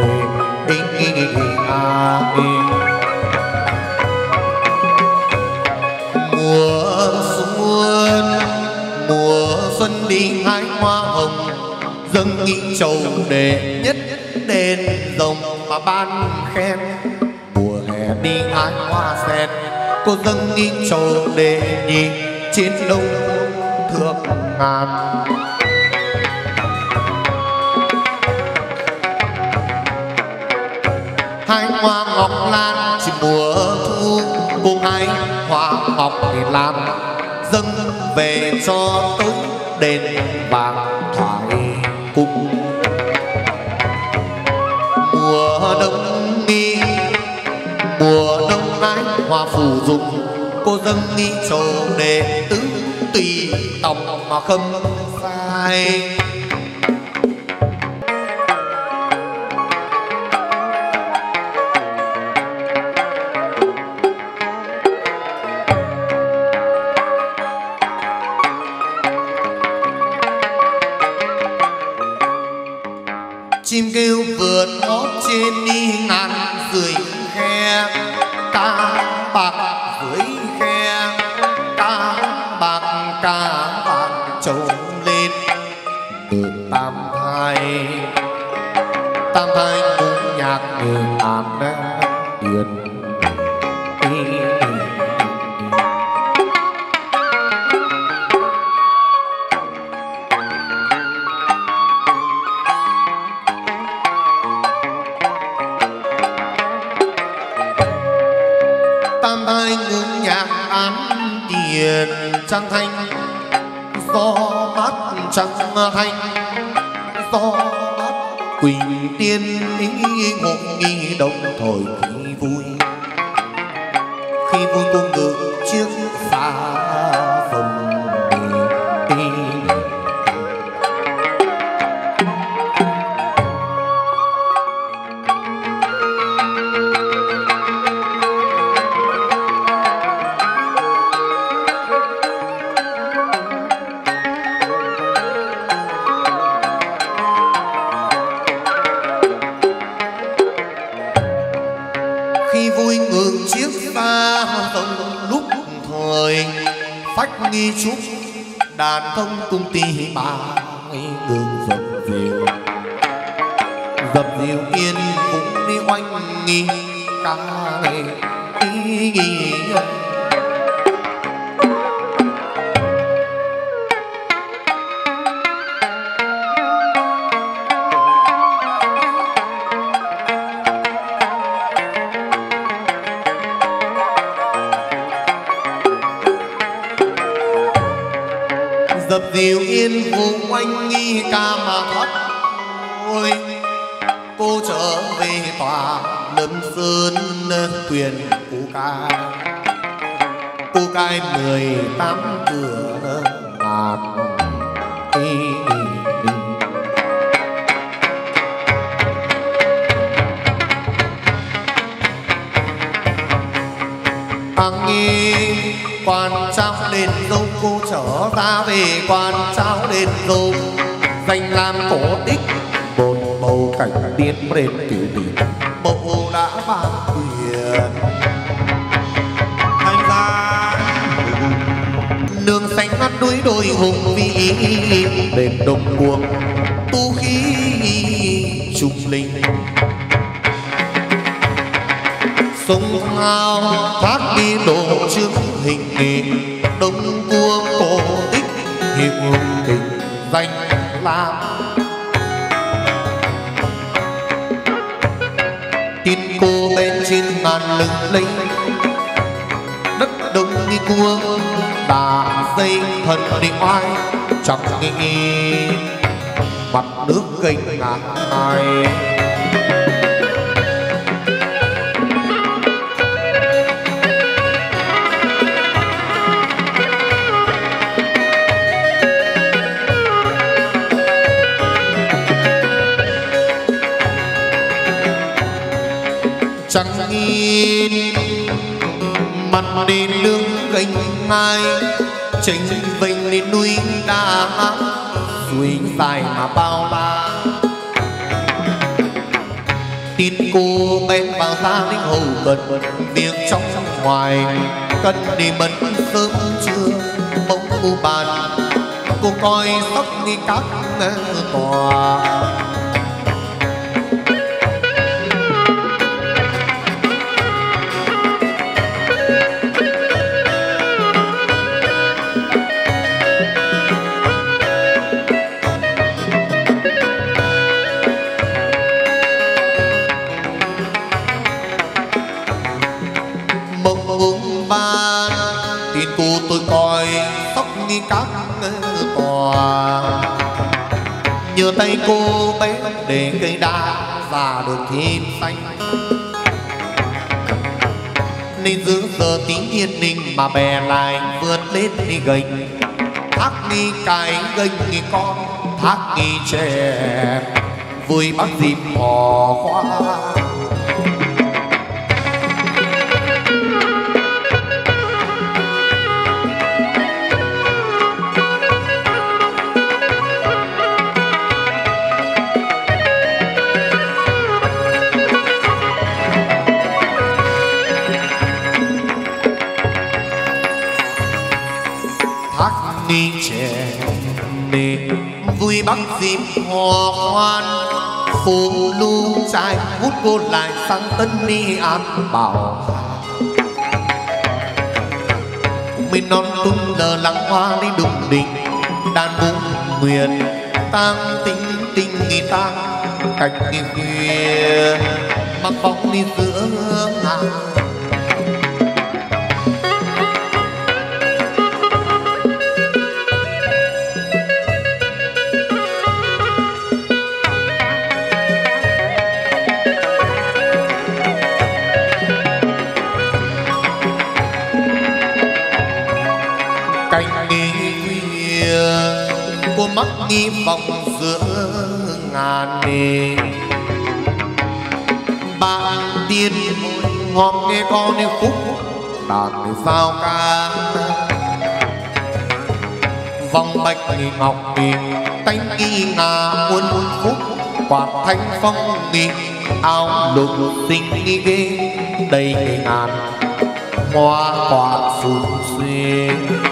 mùa xuân đi hái hoa hồng dâng nghị trầu để nhất đền rồng mà ban khen mùa hè đi hái hoa sen cô dâng nghị trầu để nhị trên đông thượng ngàn hai hoa ngọc lan chỉ mùa thu cô hai hoa ngọc thì lan dâng về cho tới đền vàng thoại cùng mùa đông nghi mùa đông ái hoa phủ dục cô dâng nghi trầu đệ tứ tùy tòng mà khâm sai chim kêu vượt hót trên đi ngàn dưới khe cá bạc dưới khe cá bạc trông lên từ tam thai cũng nhạc đường an điền trăng thanh gió mát trăng thanh gió mát quỳnh tiên ngộ nghi đông thổi khi vui cung ngự chiếc xa phòng nghi trúc đàn thông cung ti ba ngương dập dìu yên cũng đi oanh nghi ca dập dìu yên vùng oanh nghi ca mà thoát ôi cô trở về tòa lâm sơn quyền cô cai 18 cửa ngàn nghi quan trao đền dâu cô trở ra về quan trao đền dâu danh lam cổ tích một màu cảnh tiên đền kiểu tỷ mộ đã ban quyền thành ra nương xanh ngắt núi đồi hùng vĩ đền đông cuồng tu khí trung linh sông ao thác đi độ trước hình nghề đông cuông cổ tích hiệu tình danh lam tin cô bên trên ngàn lừng lấy đất đông đi cuông đà dây thần đi oai chẳng nghĩ mặt nước kênh ngàn ai chẳng nhìn mặt đi lương kênh ai trình vinh lên núi đá suối dài mà bao la tin cô bên vào gia đình hầu cận việc trong ngoài cần đi bận sớm trưa bỗng u bàn cô coi sóc đi các tòa tôi coi tóc nghi các tòa nhờ tay cô bé để cây đa và được thêm xanh. Nên giữ giờ tính yên ninh mà bè lại vượt lên đi gành. Thác nghi cái gành nghi con, thác nghi trẻ vui bắt dịp hò khoa. Đi trẻ nề vui bắt dịp hò khoan, phố lưu trai hút cô lại sang tân đi an bảo. Mình non tung lờ lắng hoa đi đùng đình, đàn bụng nguyện tang tinh tinh nghi tang cạnh nghi khuya mặc bóng đi giữa ngàn. Cô mắc nghi vọng giữa ngàn nề bạn tiên ngọt nghe con đi khúc đàn sao ca vòng bạch ngọc nghề tánh nghi ngà muôn khúc quạt thanh phong nghề áo lục tinh nghi ghê đầy ngàn hoa quả sụn xuê.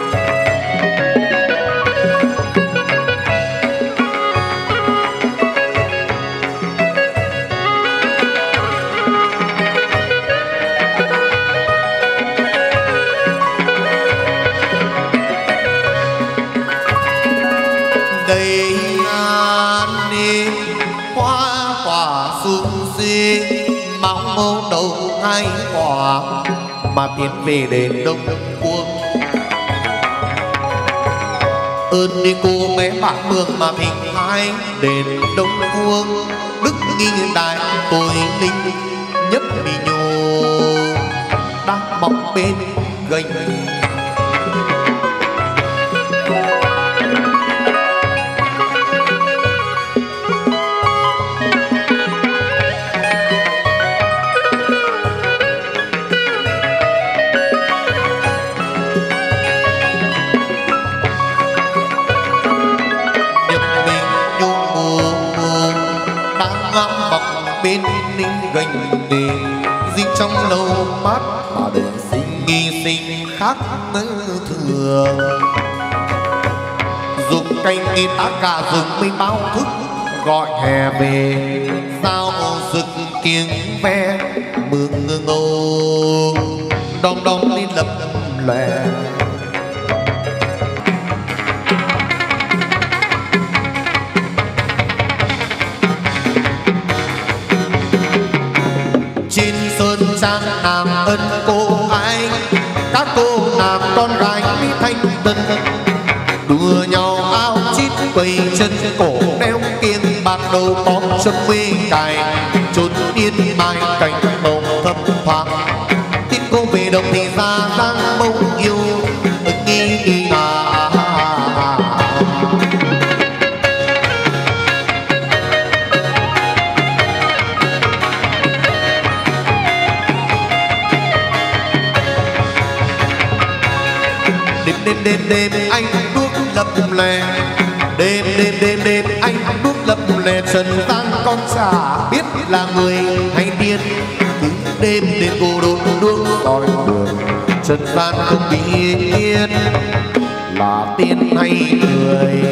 Hai quả mà tiến về đền Đông Cuông, ơn đi cô bé bạn mường mà thỉnh hai đền Đông Cuông. Đức nghi đại tôi linh nhất bị nhô đang bọc bên gành. Bên ninh gành đề dính trong lâu mát mà để sinh nghi sinh khác thường. Dùng canh nghi tá cả rừng mới bao thức gọi hè về sao rực tiếng ve mừng ngô đom đóm lên lập lòe. Trang nàng ân cô ai các cô nàng con gái thanh tân đùa nhau áo chít quầy chân cổ đeo kiêng bạc đầu có châm mê cài trốn yên mai cảnh màu thâm thoáng. Tin cô về đồng thì ra giang mông yêu nghi nghi ngà. Đêm anh đuốc lập lè, đêm anh đuốc lập lè trần gian con chả biết là người hay điên. Cứ đêm cô đốt đuốc soi đường trần gian không biết là tiên hay người.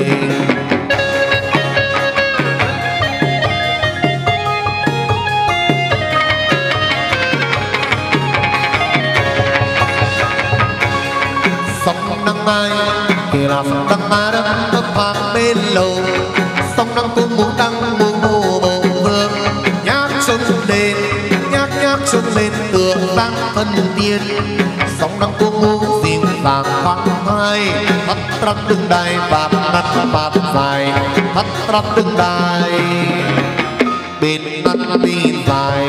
Sông nắng mai kể là sông nắng mai đất thấp thoáng bên lầu, sông nắng cũng muốn đăng muốn hồ bầu vương nhát trông lên nhát trông lên tựa dáng thân tiên. Sông nắng cũng muốn dịu dàng khoan thai thắt răng đứng đai và nát bạt dài thắt rắp đứng đài bên năn đi dài.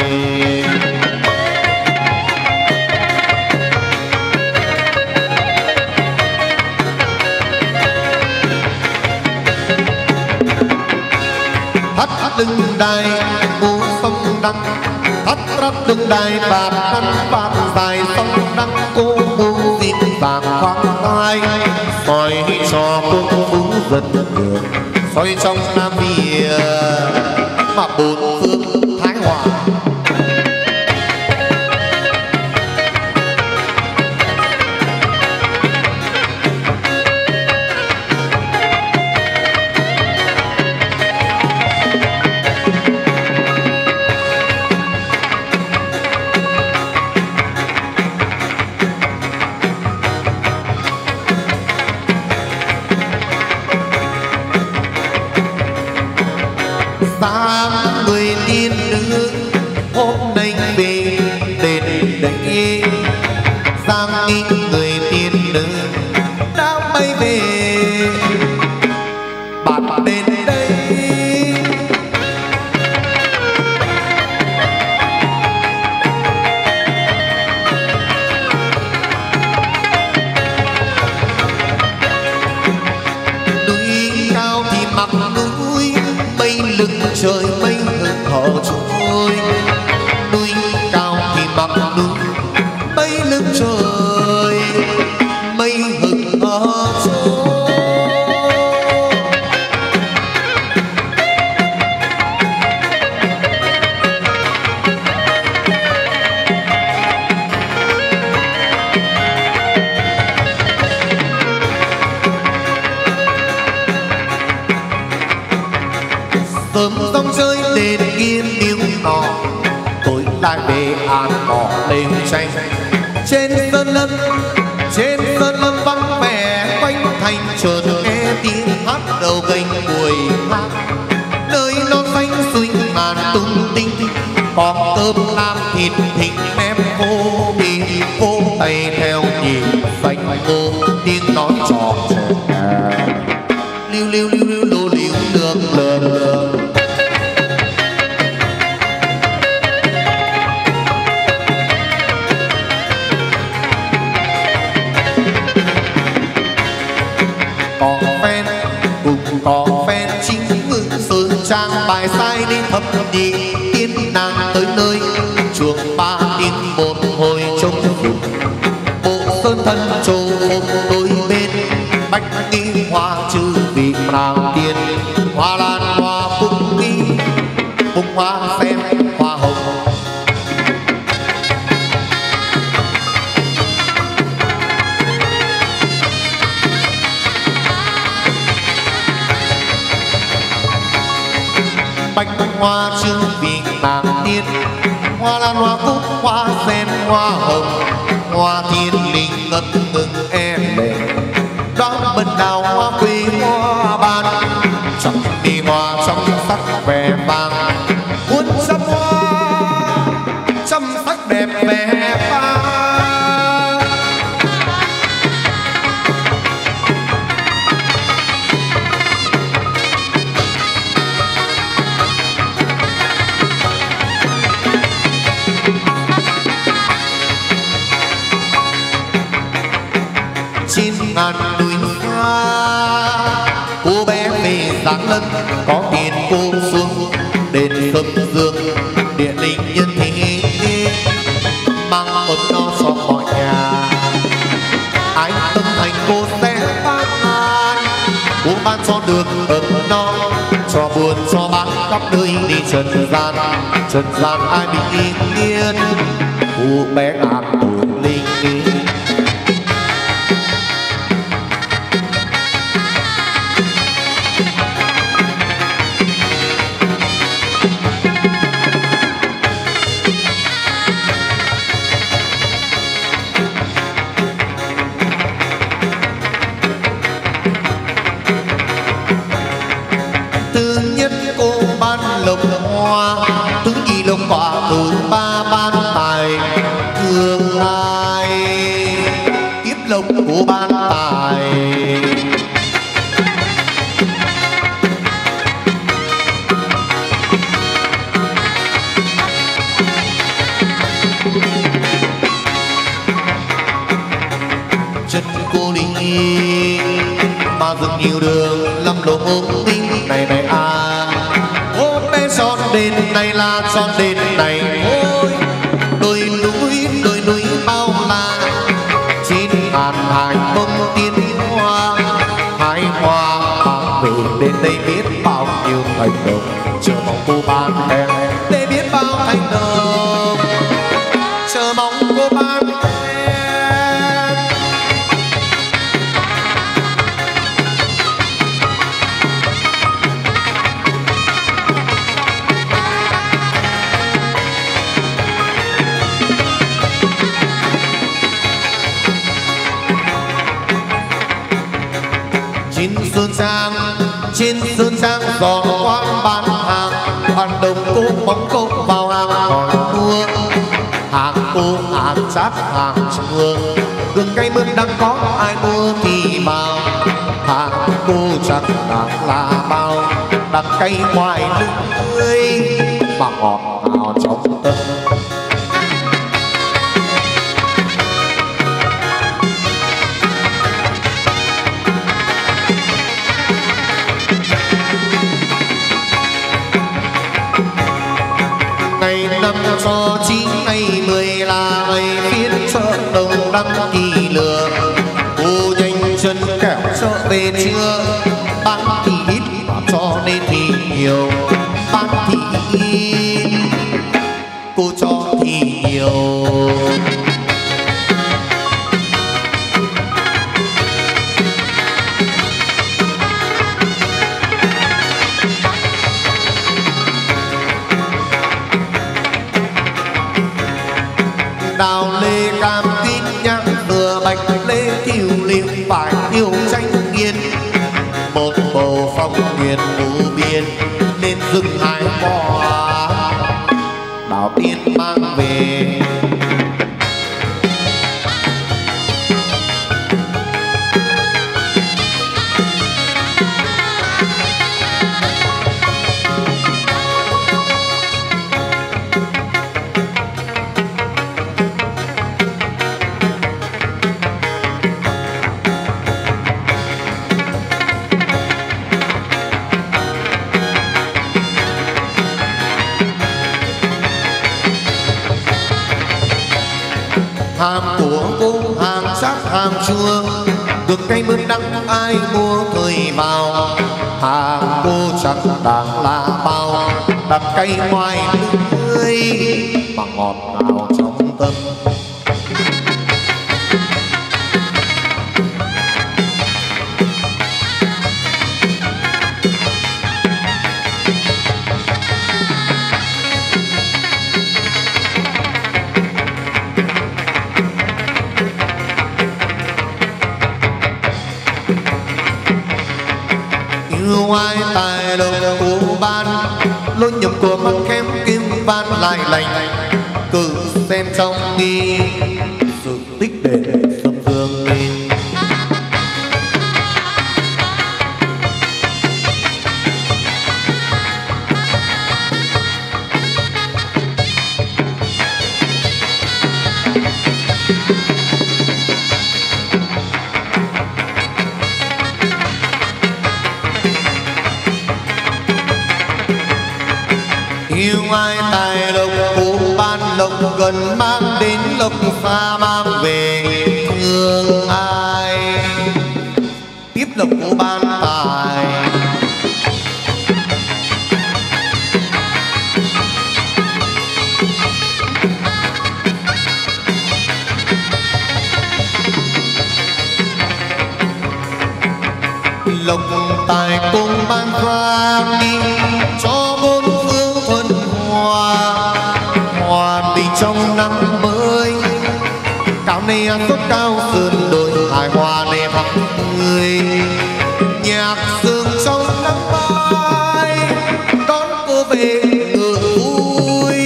Thắt đứng đài ngũ sông đăng, thắt rắp đứng đài bạt năn bạt dài sông đăng cô mưu dịp vàng khoáng tai soi cho quân phú dân được soi trong Nam Việt mà bốn phương thái hòa. Sáng người tiên nữ hôm nay về đền đây, Giang Ninh người tiên nữ đã bay về bạn đến đây. Núi cao thì mặc núi, mây lưng trời mây hừng hở trôi. Núi cao thì mặc núi, mây lưng trời mây hừng hở trôi. Sớm rong chơi đền yên miếng nọ, tối lại về an mỏ lên tranh. Trên sơn lâm vắng vẻ quanh thành chợt nghe tiếng hát đầu gành mùi hát. Nơi non xanh xuynh màn tung tinh, có cơm nam thịt thịt em khô đi vô tay theo nhịp xanh ngô tiếng nói trò liu liu liu liu lô liu đường đường. Có phen cùng có phen chính ngự sơn trang bài sai đi thập nhị tiên nàng tới nơi chuông ba tiếng một hồi trông dụng bộ sơn thân trầu một đôi bên bách nghi hoa chư vị nàng tiên hoa lan hoa phúc nghi bông hoa sen hoa hồng. Bách hoa chư vị nàng tiên hoa lan hoa cúc hoa sen hoa hồng hoa thiên linh ngất ngừng em lệ đó bần đào hoa quỳ hoa ban trong đi hoa trong sắc vẻ vàng muôn trăm hoa trăm sắc đẹp vẻ vàng. Trên ngàn núi xa cô bé về giáng lâm có tiền cô xuống đền khâm dương địa linh nhân thế mang ấm no cho mọi nhà. Ái tâm thành cô sẽ ban an, cô ban cho được ấm no cho buồn cho bác khắp nơi đi trần gian ai bị yên cô bé ngàn tuổi linh ý. Lộc hoa thứ nhì lộc quả thứ ba ban tài thương đường lầm lộ ôm tinh này này à. Ô bé son đền này là son đền này ôi, đôi núi bao la, trên ngàn hải bông tiên hoa, hái hoa mang về đến đây biết bao nhiêu hành động, chờ mong cô ban em để biết bao hành động, chờ mong cô ban em. Trên sơn trang giò quán bán hàng, ban đồng cô bóng cô vào hàng hỏi mua, hàng cô hàng chát hàng chua, gừng cay mướp đang có ai mua thì vào, hàng cô chắc đang là bao, đắng cay ngoài lưỡi mà ngọt ngào trong tâm. Cho 9 ngày 10 là ngày phiên chợ đồng đăng kỳ lừa, cô nhanh chân kẻo chợ về trưa, bán thì ít cho nên thì nhiều, bán thì ít cô cho thì nhiều. Đào lê cam quýt nhãn dừa bạch lê kiều liễu vải yêu tranh nghiên, một bầu phong nguyên無biên lên rừng hai hoa đào tiên mang về. Hàm của cô hàng sát hàng chua, gừng cay mướp đắng ai mua thời vào, hàng cô chắc đang là bao, đắng cay ngoài lưỡi mà ngọt ngào trong tâm. Ngoài tài lộc cô ban, lối nhầm của mắt kém kim van lại lành, cử xem trong nghi sự tích để sâm dương lên. Yêu ai tài lộc cô ban lộc gần mang đến lộc xa mang về, thương ai tiếp lộc cô ban tài. Lộc tài cùng ban ra đi cho bốn phương thuần hòa đi trong năm mới, cao này sốt cao sườn đồi hài hòa này thắm người, nhạc sương trong nắng mai đón cô về ngựa vui.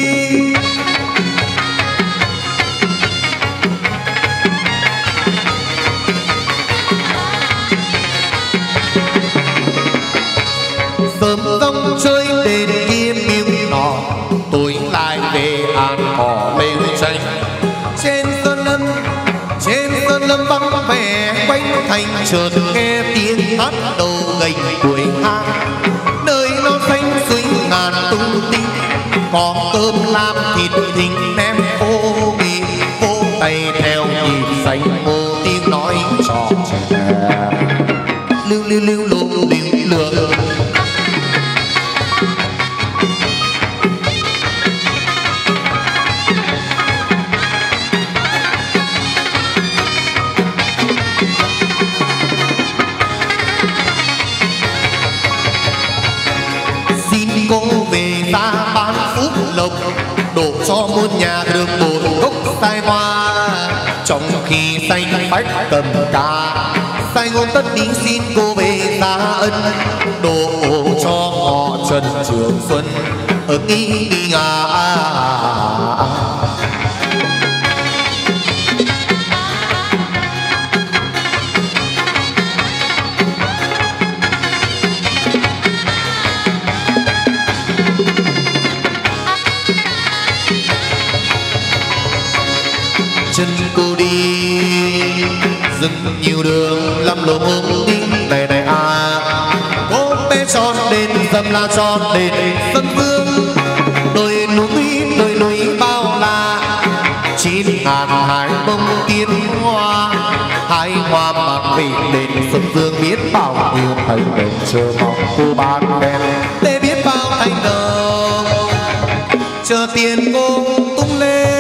Sớm rong chơi đền kim miêu nọ, tối lại về an cỏ lêu tranh, trên sơn lâm vắng vẻ quanh thành chợt nghe tiếng hát đầu lưu lùng lường. Xin cô về ta bán phúc lộc, đổ cho muôn nhà được một gốc sai hoa. Trong khi xanh bách cầm ca, sai ngôn tất đi xin cô về ta ân, đổ cho họ Trần Trường Xuân ở nghi ngà. Chân cô đi dừng nhiều đường lắm lộ hôm đi này này à. Cô bé tròn đền dầm la tròn đền sân vương, đồi núi bao la. 9.000 hai bông tiên hoa, hai hoa mặc vị đền sân vương biết bao nhiêu thành đền chờ mong cô ban đèn để biết bao thành đồng chờ tiền cô tung lên.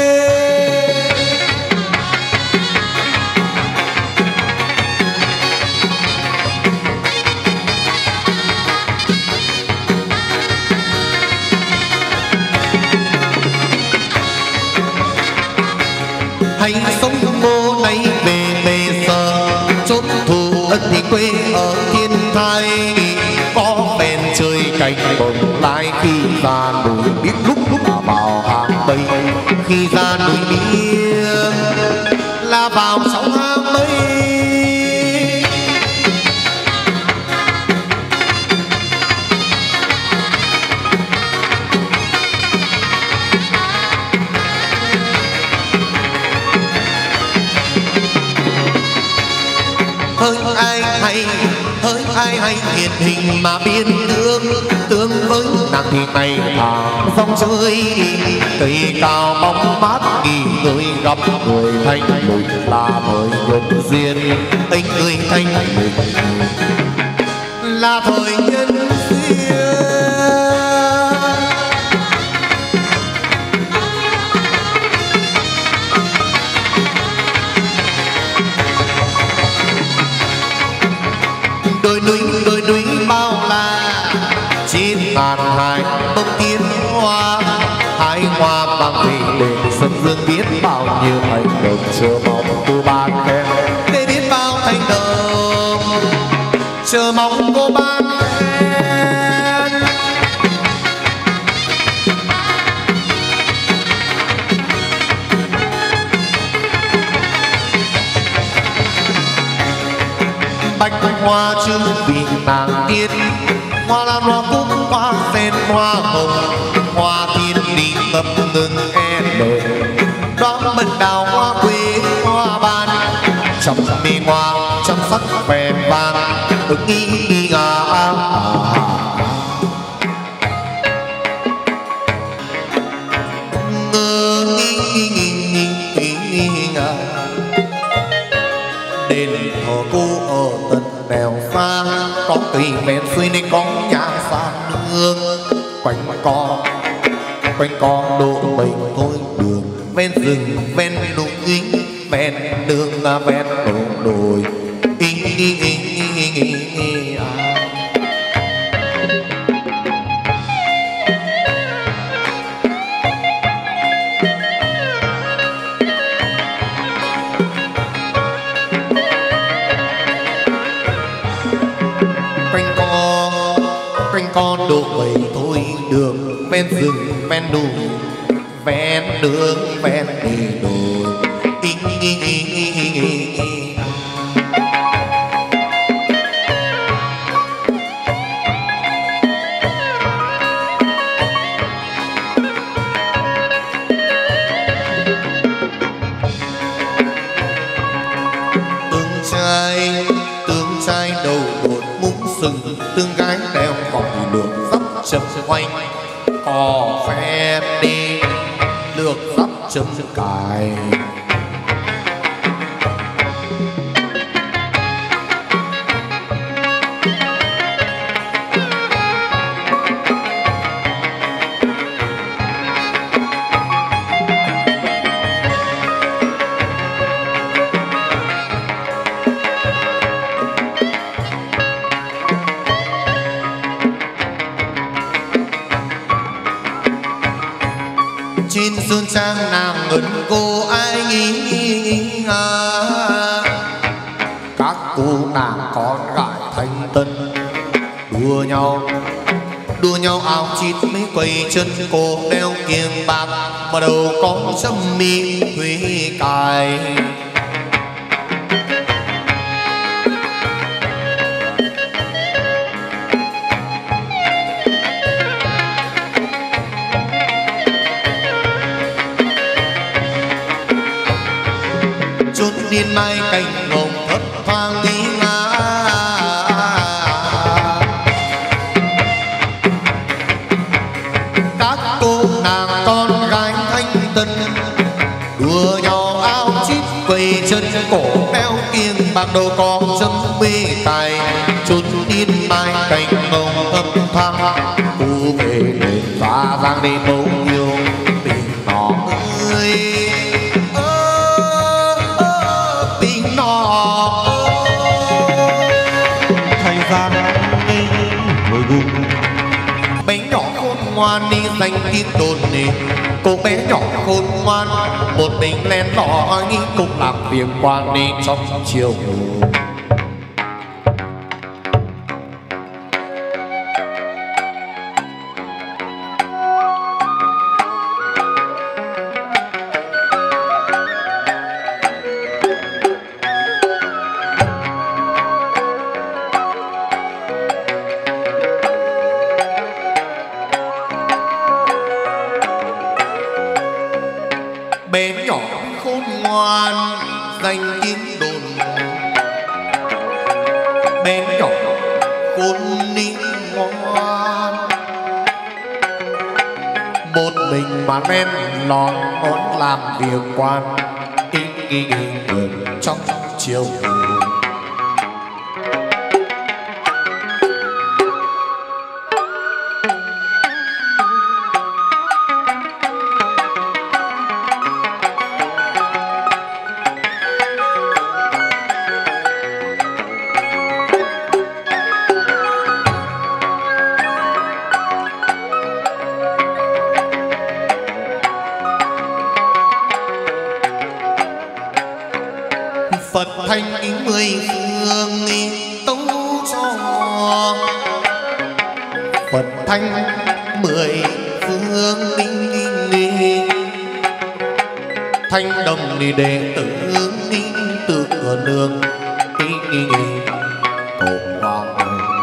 Hãy sống cô nay về giờ chốn thù ân thì quê ở thiên thai. Có bèn chơi cành bồng lai khi ra núi biết lúc là vào hàng mây, khi ra núi biết là vào sóng hàng mây. Hỡi ai hay hiền hình mà biên tương với nàng thì ngày thả dòng chơi cây cao bóng mát nghỉ người gặp người thanh mình là thời nhân duyên anh người thanh mình là thời nhân duyên. Đồi núi bao la 9.000 hai bông tiên hoa, hai hoa bằng vị đền sân vương biết bao nhiêu thành đồng chờ mong cô ban khen để biết bao thành đồng chờ mong cô ban khen. Bạch hoa chứ vì nàng tiên, hoa lan hoa cúc hoa sen hoa hồng, hoa thiên lý ngập ngừng e lời đón mật đào hoa quế hoa ban trong mê hoa trong sắc vẻ vàng nghi ngà. Đền thờ cô ở tận đèo xa, có cây ven suối nên có nhà xa nương quanh co độ mình thôi đường ven rừng ven núi ven đường ven đồi quanh con độ bầy thôi đường ven rừng ven núi ven đường ven đồi tương trai đầu đột muốn sừng tương gái đeo vòng lược dắp châm quanh cò phe đi lược dắp châm cài. sơn trang nàng ngân cô ai nghĩ các cô nàng con gái thanh tân đua nhau áo chít mấy quầy chân cổ đeo kiềng bạc và đầu có châm mi huy cài. Chút điên mai cành ngồng thấp thoáng đi ngã các cô nàng con gái thanh tân đua nhau áo chít quầy chân cổ đeo kiềng bạc đầu có châm bê cài. Chút điên mai cành ngồng thấp thoáng cô về để phá vang để bầu yêu tình nó ơi. Bé nhỏ khôn ngoan đi danh tiếng đồn nè, cô bé nhỏ khôn ngoan một mình len lỏi nghĩ cũng làm việc quan đi trong chiều. Bé nhỏ khôn ngoan danh tiếng đồn, bé nhỏ khôn đi ngoan một mình mà em lon muốn làm việc quan kinh trong chiều. Phật thanh ý mười phương tấu cho Phật thanh mười phương thanh đồng đi đệ tử đi tự cửa nương cổ hoàng.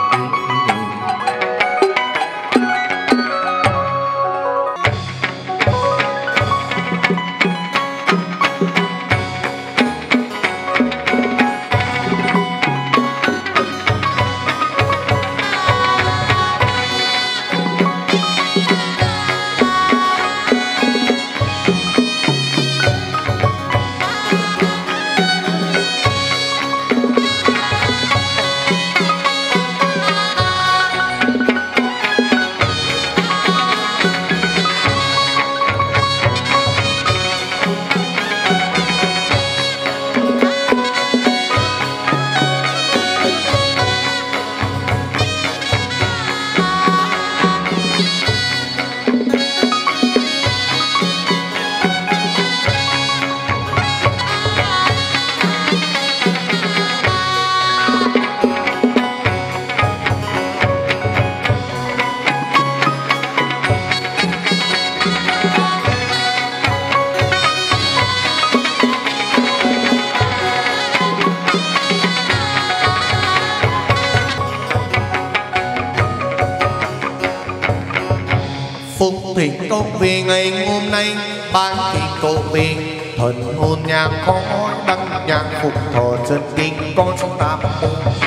Phúc thịnh cậu về ngày hôm nay, ban thịnh cậu về thần hồn nhang khói đăng nhang phục thọ chân kinh con trong tam môn.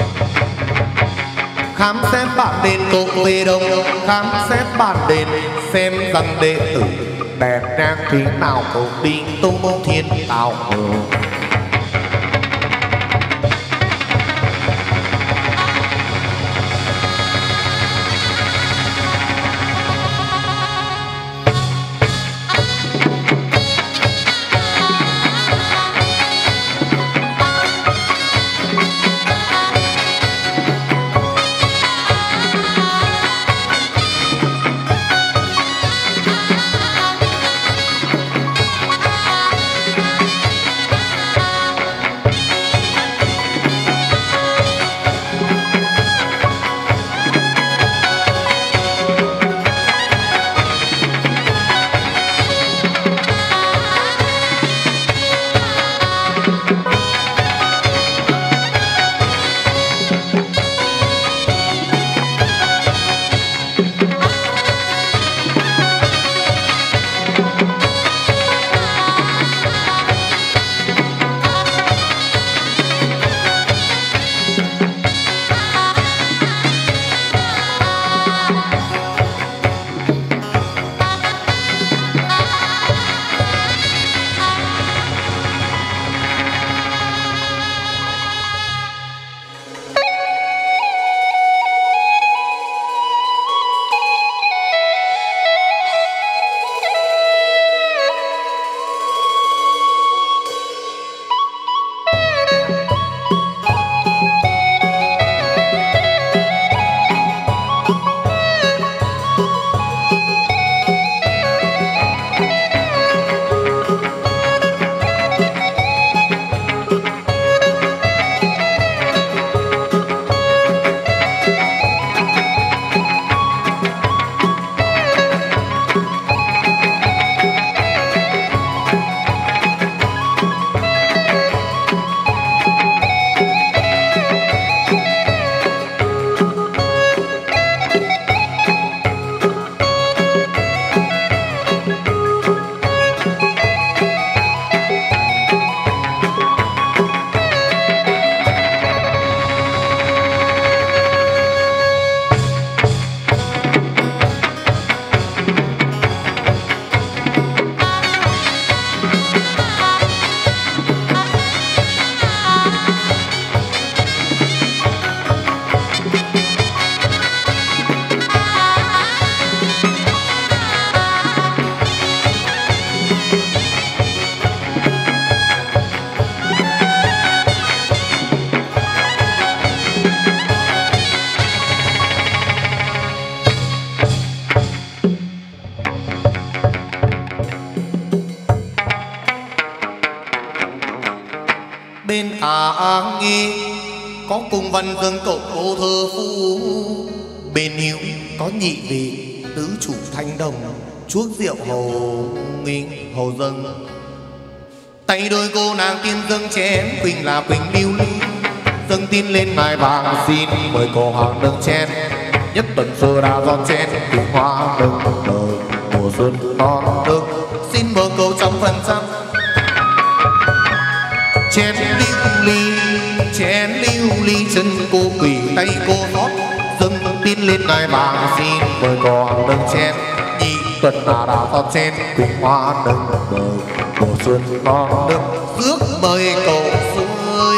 Khám xét bản đền cậu về đâu, khám xét bản đền xem rằng đệ tử đẹp nhang thế nào cậu đi tu môn thiên tạo hồ. nghi có cung văn dân cậu cô thơ phu, bên hữu có nhị vị tứ chủ thanh đồng, chuốc rượu hầu nghinh hầu dâng. Tay đôi cô nàng tiên dâng chén, quỳnh là quỳnh lưu ly, dâng tin lên ngài vàng xin mời cô hoàng nâng chén. Nhất tuần sơ đã giòn chén quỳnh hoa nâng đời mùa xuân non nước, xin mở cầu trong phần trăm. Chén lưu ly chân cô quỳ tay cô rót, dâng tin lên ngài vàng xin mời cô hoàng nâng chén. Nhị tuần đã giòn chén quỳnh hoa nâng đời mùa xuân non nước, rước mời cầu xuôi.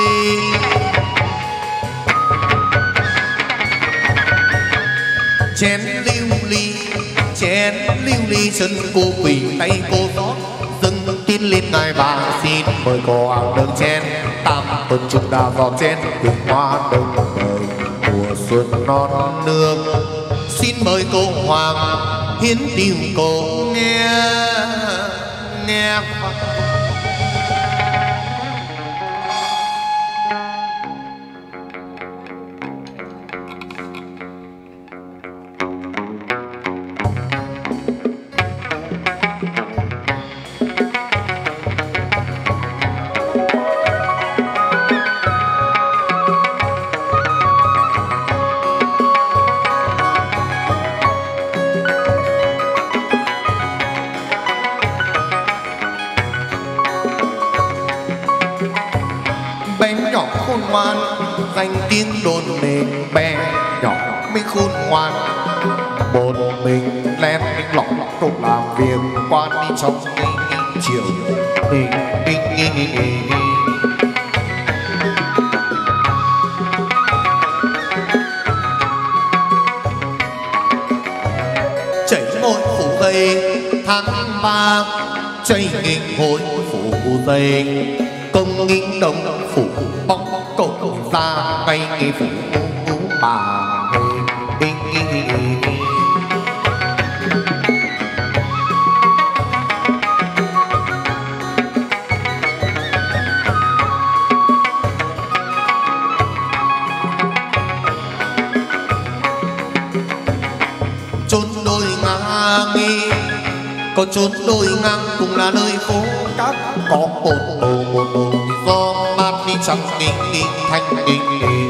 Chén lưu ly chân cô quỳ tay cô rót, dâng tin lên ngài vàng xin mời cô hoàng nâng chén. Tam tuần chúng đã vào chén quỳnh hoa nâng đời mùa xuân non nước, xin mời cô hoàng hiến tiểu cô nghe. Danh tiếng đồn nền bé nhỏ mới khôn ngoan, một mình len lỏng trộm làm việc quan đi trong chiều. Chảy môi phủ tây tháng 3, chảy nghịch hội phủ tây, công nghinh đồng phủ bóng cộng ra ngay nghi phủ bà. Chốn đôi ngang nghi có chốn đôi ngang cũng là nơi phố cát, có một bầu gió mát đi trắng nghinh thanh nghinh.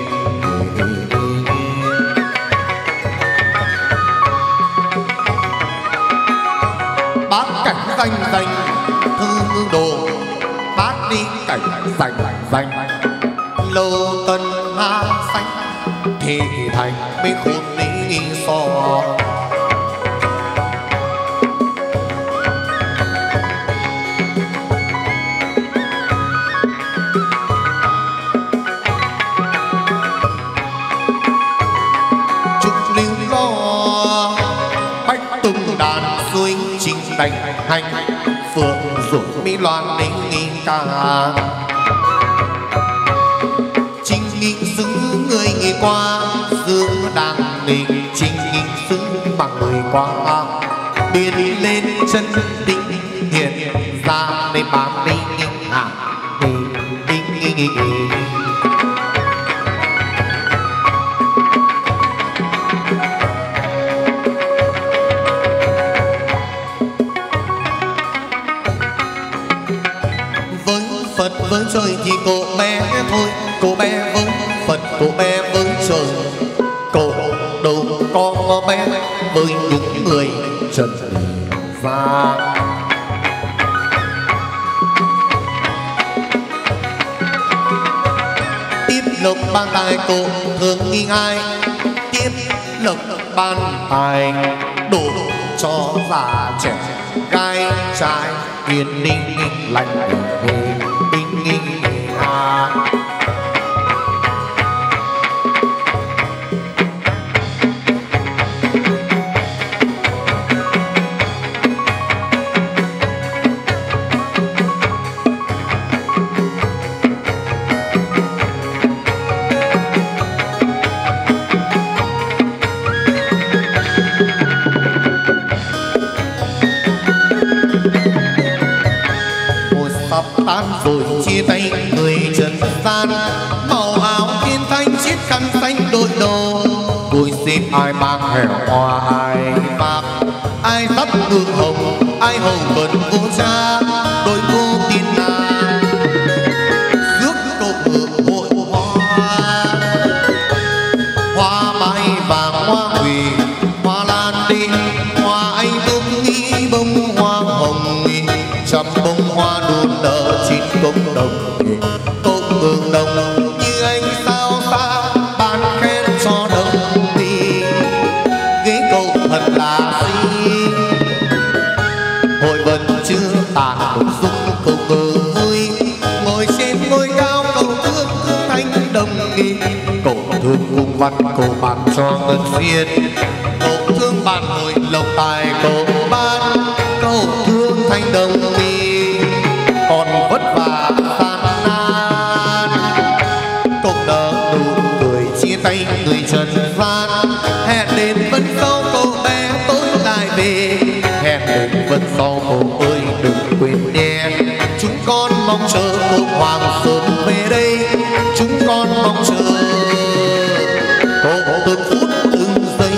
Bát cảnh danh thư đồ, bát đi cảnh danh lâu tân hoa xanh, thì thành mới khôn lý so. Đành hành phượng rủ mỹ loan đến nghi ca, chính nghị xứ người nghỉ qua, dương đang nghỉ chính nghị xứ bằng người qua. Biến lên chân định hiện ra để bám đi hạ đi. Với trời thì cô bé thôi, cô bé với Phật, cô bé với trời, cô đâu có bé với những người trần gian. Tiếp lộc ban tài cô thường nghi ai, tiếp lộc ban tài đổ cho già trẻ gái trai yên ninh lành tan rồi chia tay người trần gian. dịp ai mang hẻo hoa ai bạc, ai tắt ngựa hồng, ai hầu bần vô cha, đôi cô tiên nàng rước cậu ngựa hội hoa. Hoa mai vàng hoa quỳ, hoa lan đi, hoa anh túc nghĩ bông hoa hồng, trăm bông hoa đun nở chín cốc đồng, cốc hương đồng như anh sao xa ban khen cho đồng đi. Ghế cậu thật là xinh, hội vẫn chưa tàn cũng giúp cậu ngờ vui, ngồi trên ngôi cao cậu thương thương thanh đồng nghi. Cậu thương cung văn cậu ban cho ngân phiên, cậu thương ban hồi lộc tài cậu ban, cậu thương thanh đồng nghi còn vất vả gian nan. Cậu nở nụ cười chia tay người trần gian, hẹn đến vẫn sau cậu bé tối lại về, hẹn đến vẫn sau cậu ơi đừng quên nhé. Chúng con mong chờ cậu hoàng sớm về đây, chúng con mong chờ cậu từng phút từng giây.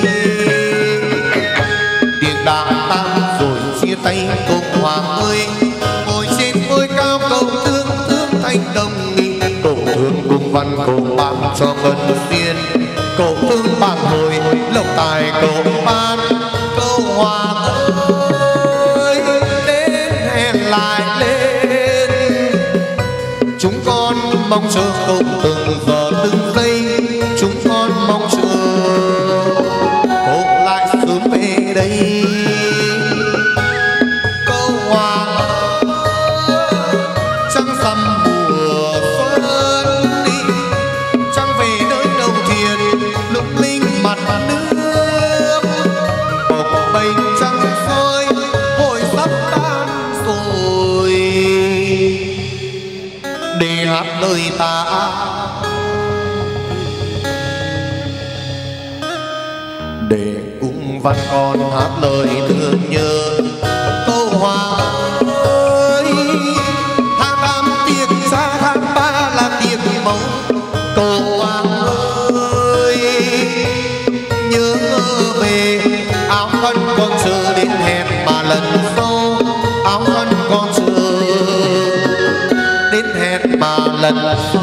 Tiếng đàn tan rồi chia tay cậu hoàng ơi, ngồi trên ngôi cao cậu thương thương thanh đồng nghi. Cậu thương cung văn cậu ban cho ngân phiên, cậu thương ban hồi lộc tài cậu ban. Cậu hoàng ơi đến hẹn lại lên, chúng con mong chờ cậu từng giờ từng giây, chúng con mong chờ cậu lại sớm về đây. Cậu hoàng ơi trăng rằm mùa xuân đi, trăng về nơi đầu thuyền lung linh mặt nước, bồng bềnh trăng soi hội sắp tan rồi, để hát lời ta để cung văn con hát lời thương nhớ. Câu hoàng ơi tháng 8 tiệc xa, tháng 3 là tiệc mẫu. Câu hoàng ơi nhớ về, áo khăn con chờ đến hẹn mà lần sau, áo khăn con chờ đến hẹn mà lần sau.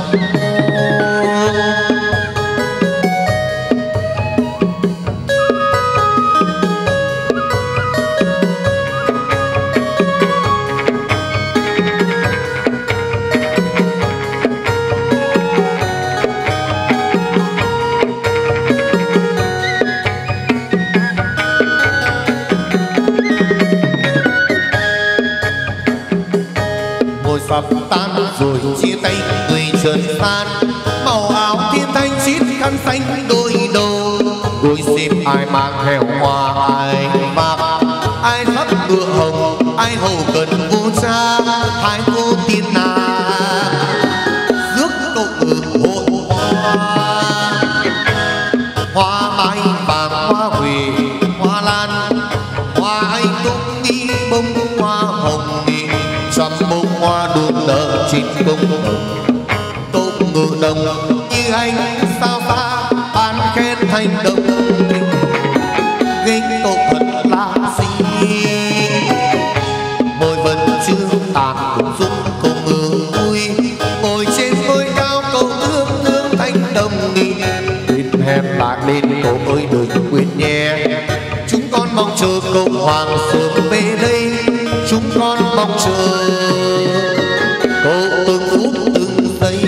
Sắp tan rồi chia tay người trần gian, màu áo thiên thanh chít khăn xanh đôi đầu, đôi xếp ai mang hẻo hoa ai bạc, ai thắt ngựa hồng, ai hầu cần vô cha, hai cô tiên nàng rước cậu ngựa hội hoa. Hoa mai vàng hoa huệ, hoa lan, hoa anh túc nghi bông hoa hồng, trăm bông hoa đun nở trên bông hồng. Cậu ngựa đồng như anh sao xa ban khen thanh đồng, ghế cậu thật là xinh, môi vẫn chưa tàn cũng giúp cậu ngựa vui, ngồi trên ngôi cao cậu thương thương thanh đồng nghi. Đến hẹn lại lên cậu ơi đừng quên nhé, chúng con mong chờ cậu hoàng sớm về đây, chúng con mong chờ cậu từng phút từng giây.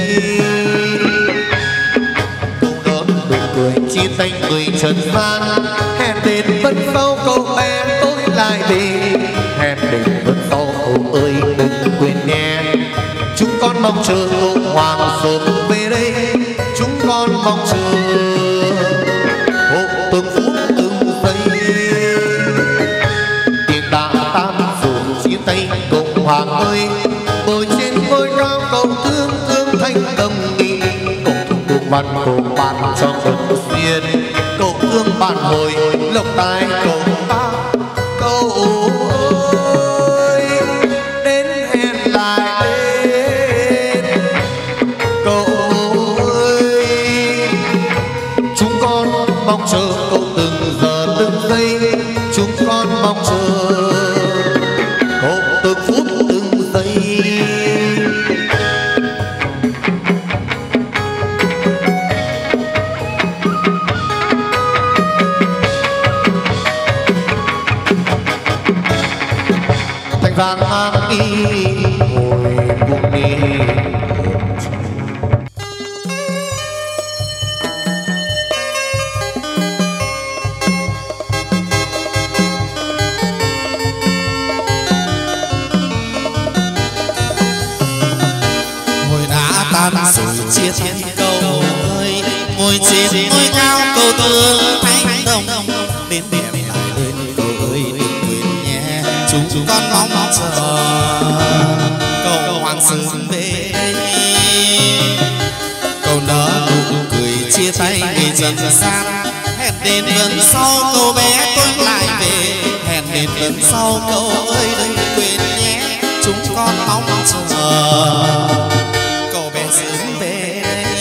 Cậu đón nụ cười chia tay người trần gian, hẹn đến vẫn sau cậu bé tối lại về, hẹn đến vẫn sau cậu ơi đừng quên nghe. Chúng con mong chờ cậu hoàng sớm về đây, chúng con mong chờ cậu từng phút từng giây. Tiếng đàn tan rồi chia tay cậu hoàng ơi, ngồi trên ngôi cao cậu thương thương thanh đồng nghi. Cậu thương cung văn cậu ban cho ngân phiên, cậu thương ban hồi lộc tài cậu ban. Cậu ơi đến hẹn lại lên, cậu ơi chúng con mong mong chờ cậu từng giờ từng giây, chúng con mong chờ cậu từng phút từng giây. Thành vàng mang đi ngồi cùng đi. rồi chia thành câu ơi, ngồi trên ngôi cao cầu tương thánh đồng, đến đẹp lại lên cầu ơi đừng quên nhé, chúng con mong chờ cầu hoàng sứ về đây. Cầu nở nụ cười chia tay người dân gian, hẹn đến lần sau câu bé tôi lại về, hẹn đến lần sau câu ơi đừng quên nhé, chúng con mong chờ cậu bé sớm về đây.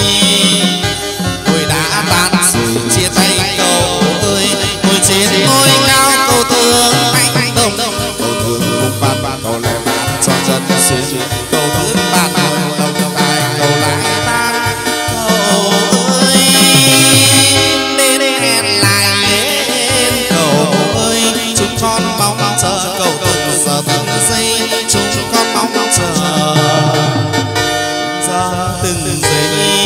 Tôi đã tan rồi chia tay cậu ơi, ngồi trên ngôi cao cầu thương anh đồng, cầu thương cùng ban cầu lẻ ban cho dân xuyên, cầu thương ban đồng tài cầu lại tan cậu ơi, đến hẹn lại đến cậu ơi, chúng con mong chờ cậu từng giờ từng giây, chúng con mong chờ từng giây.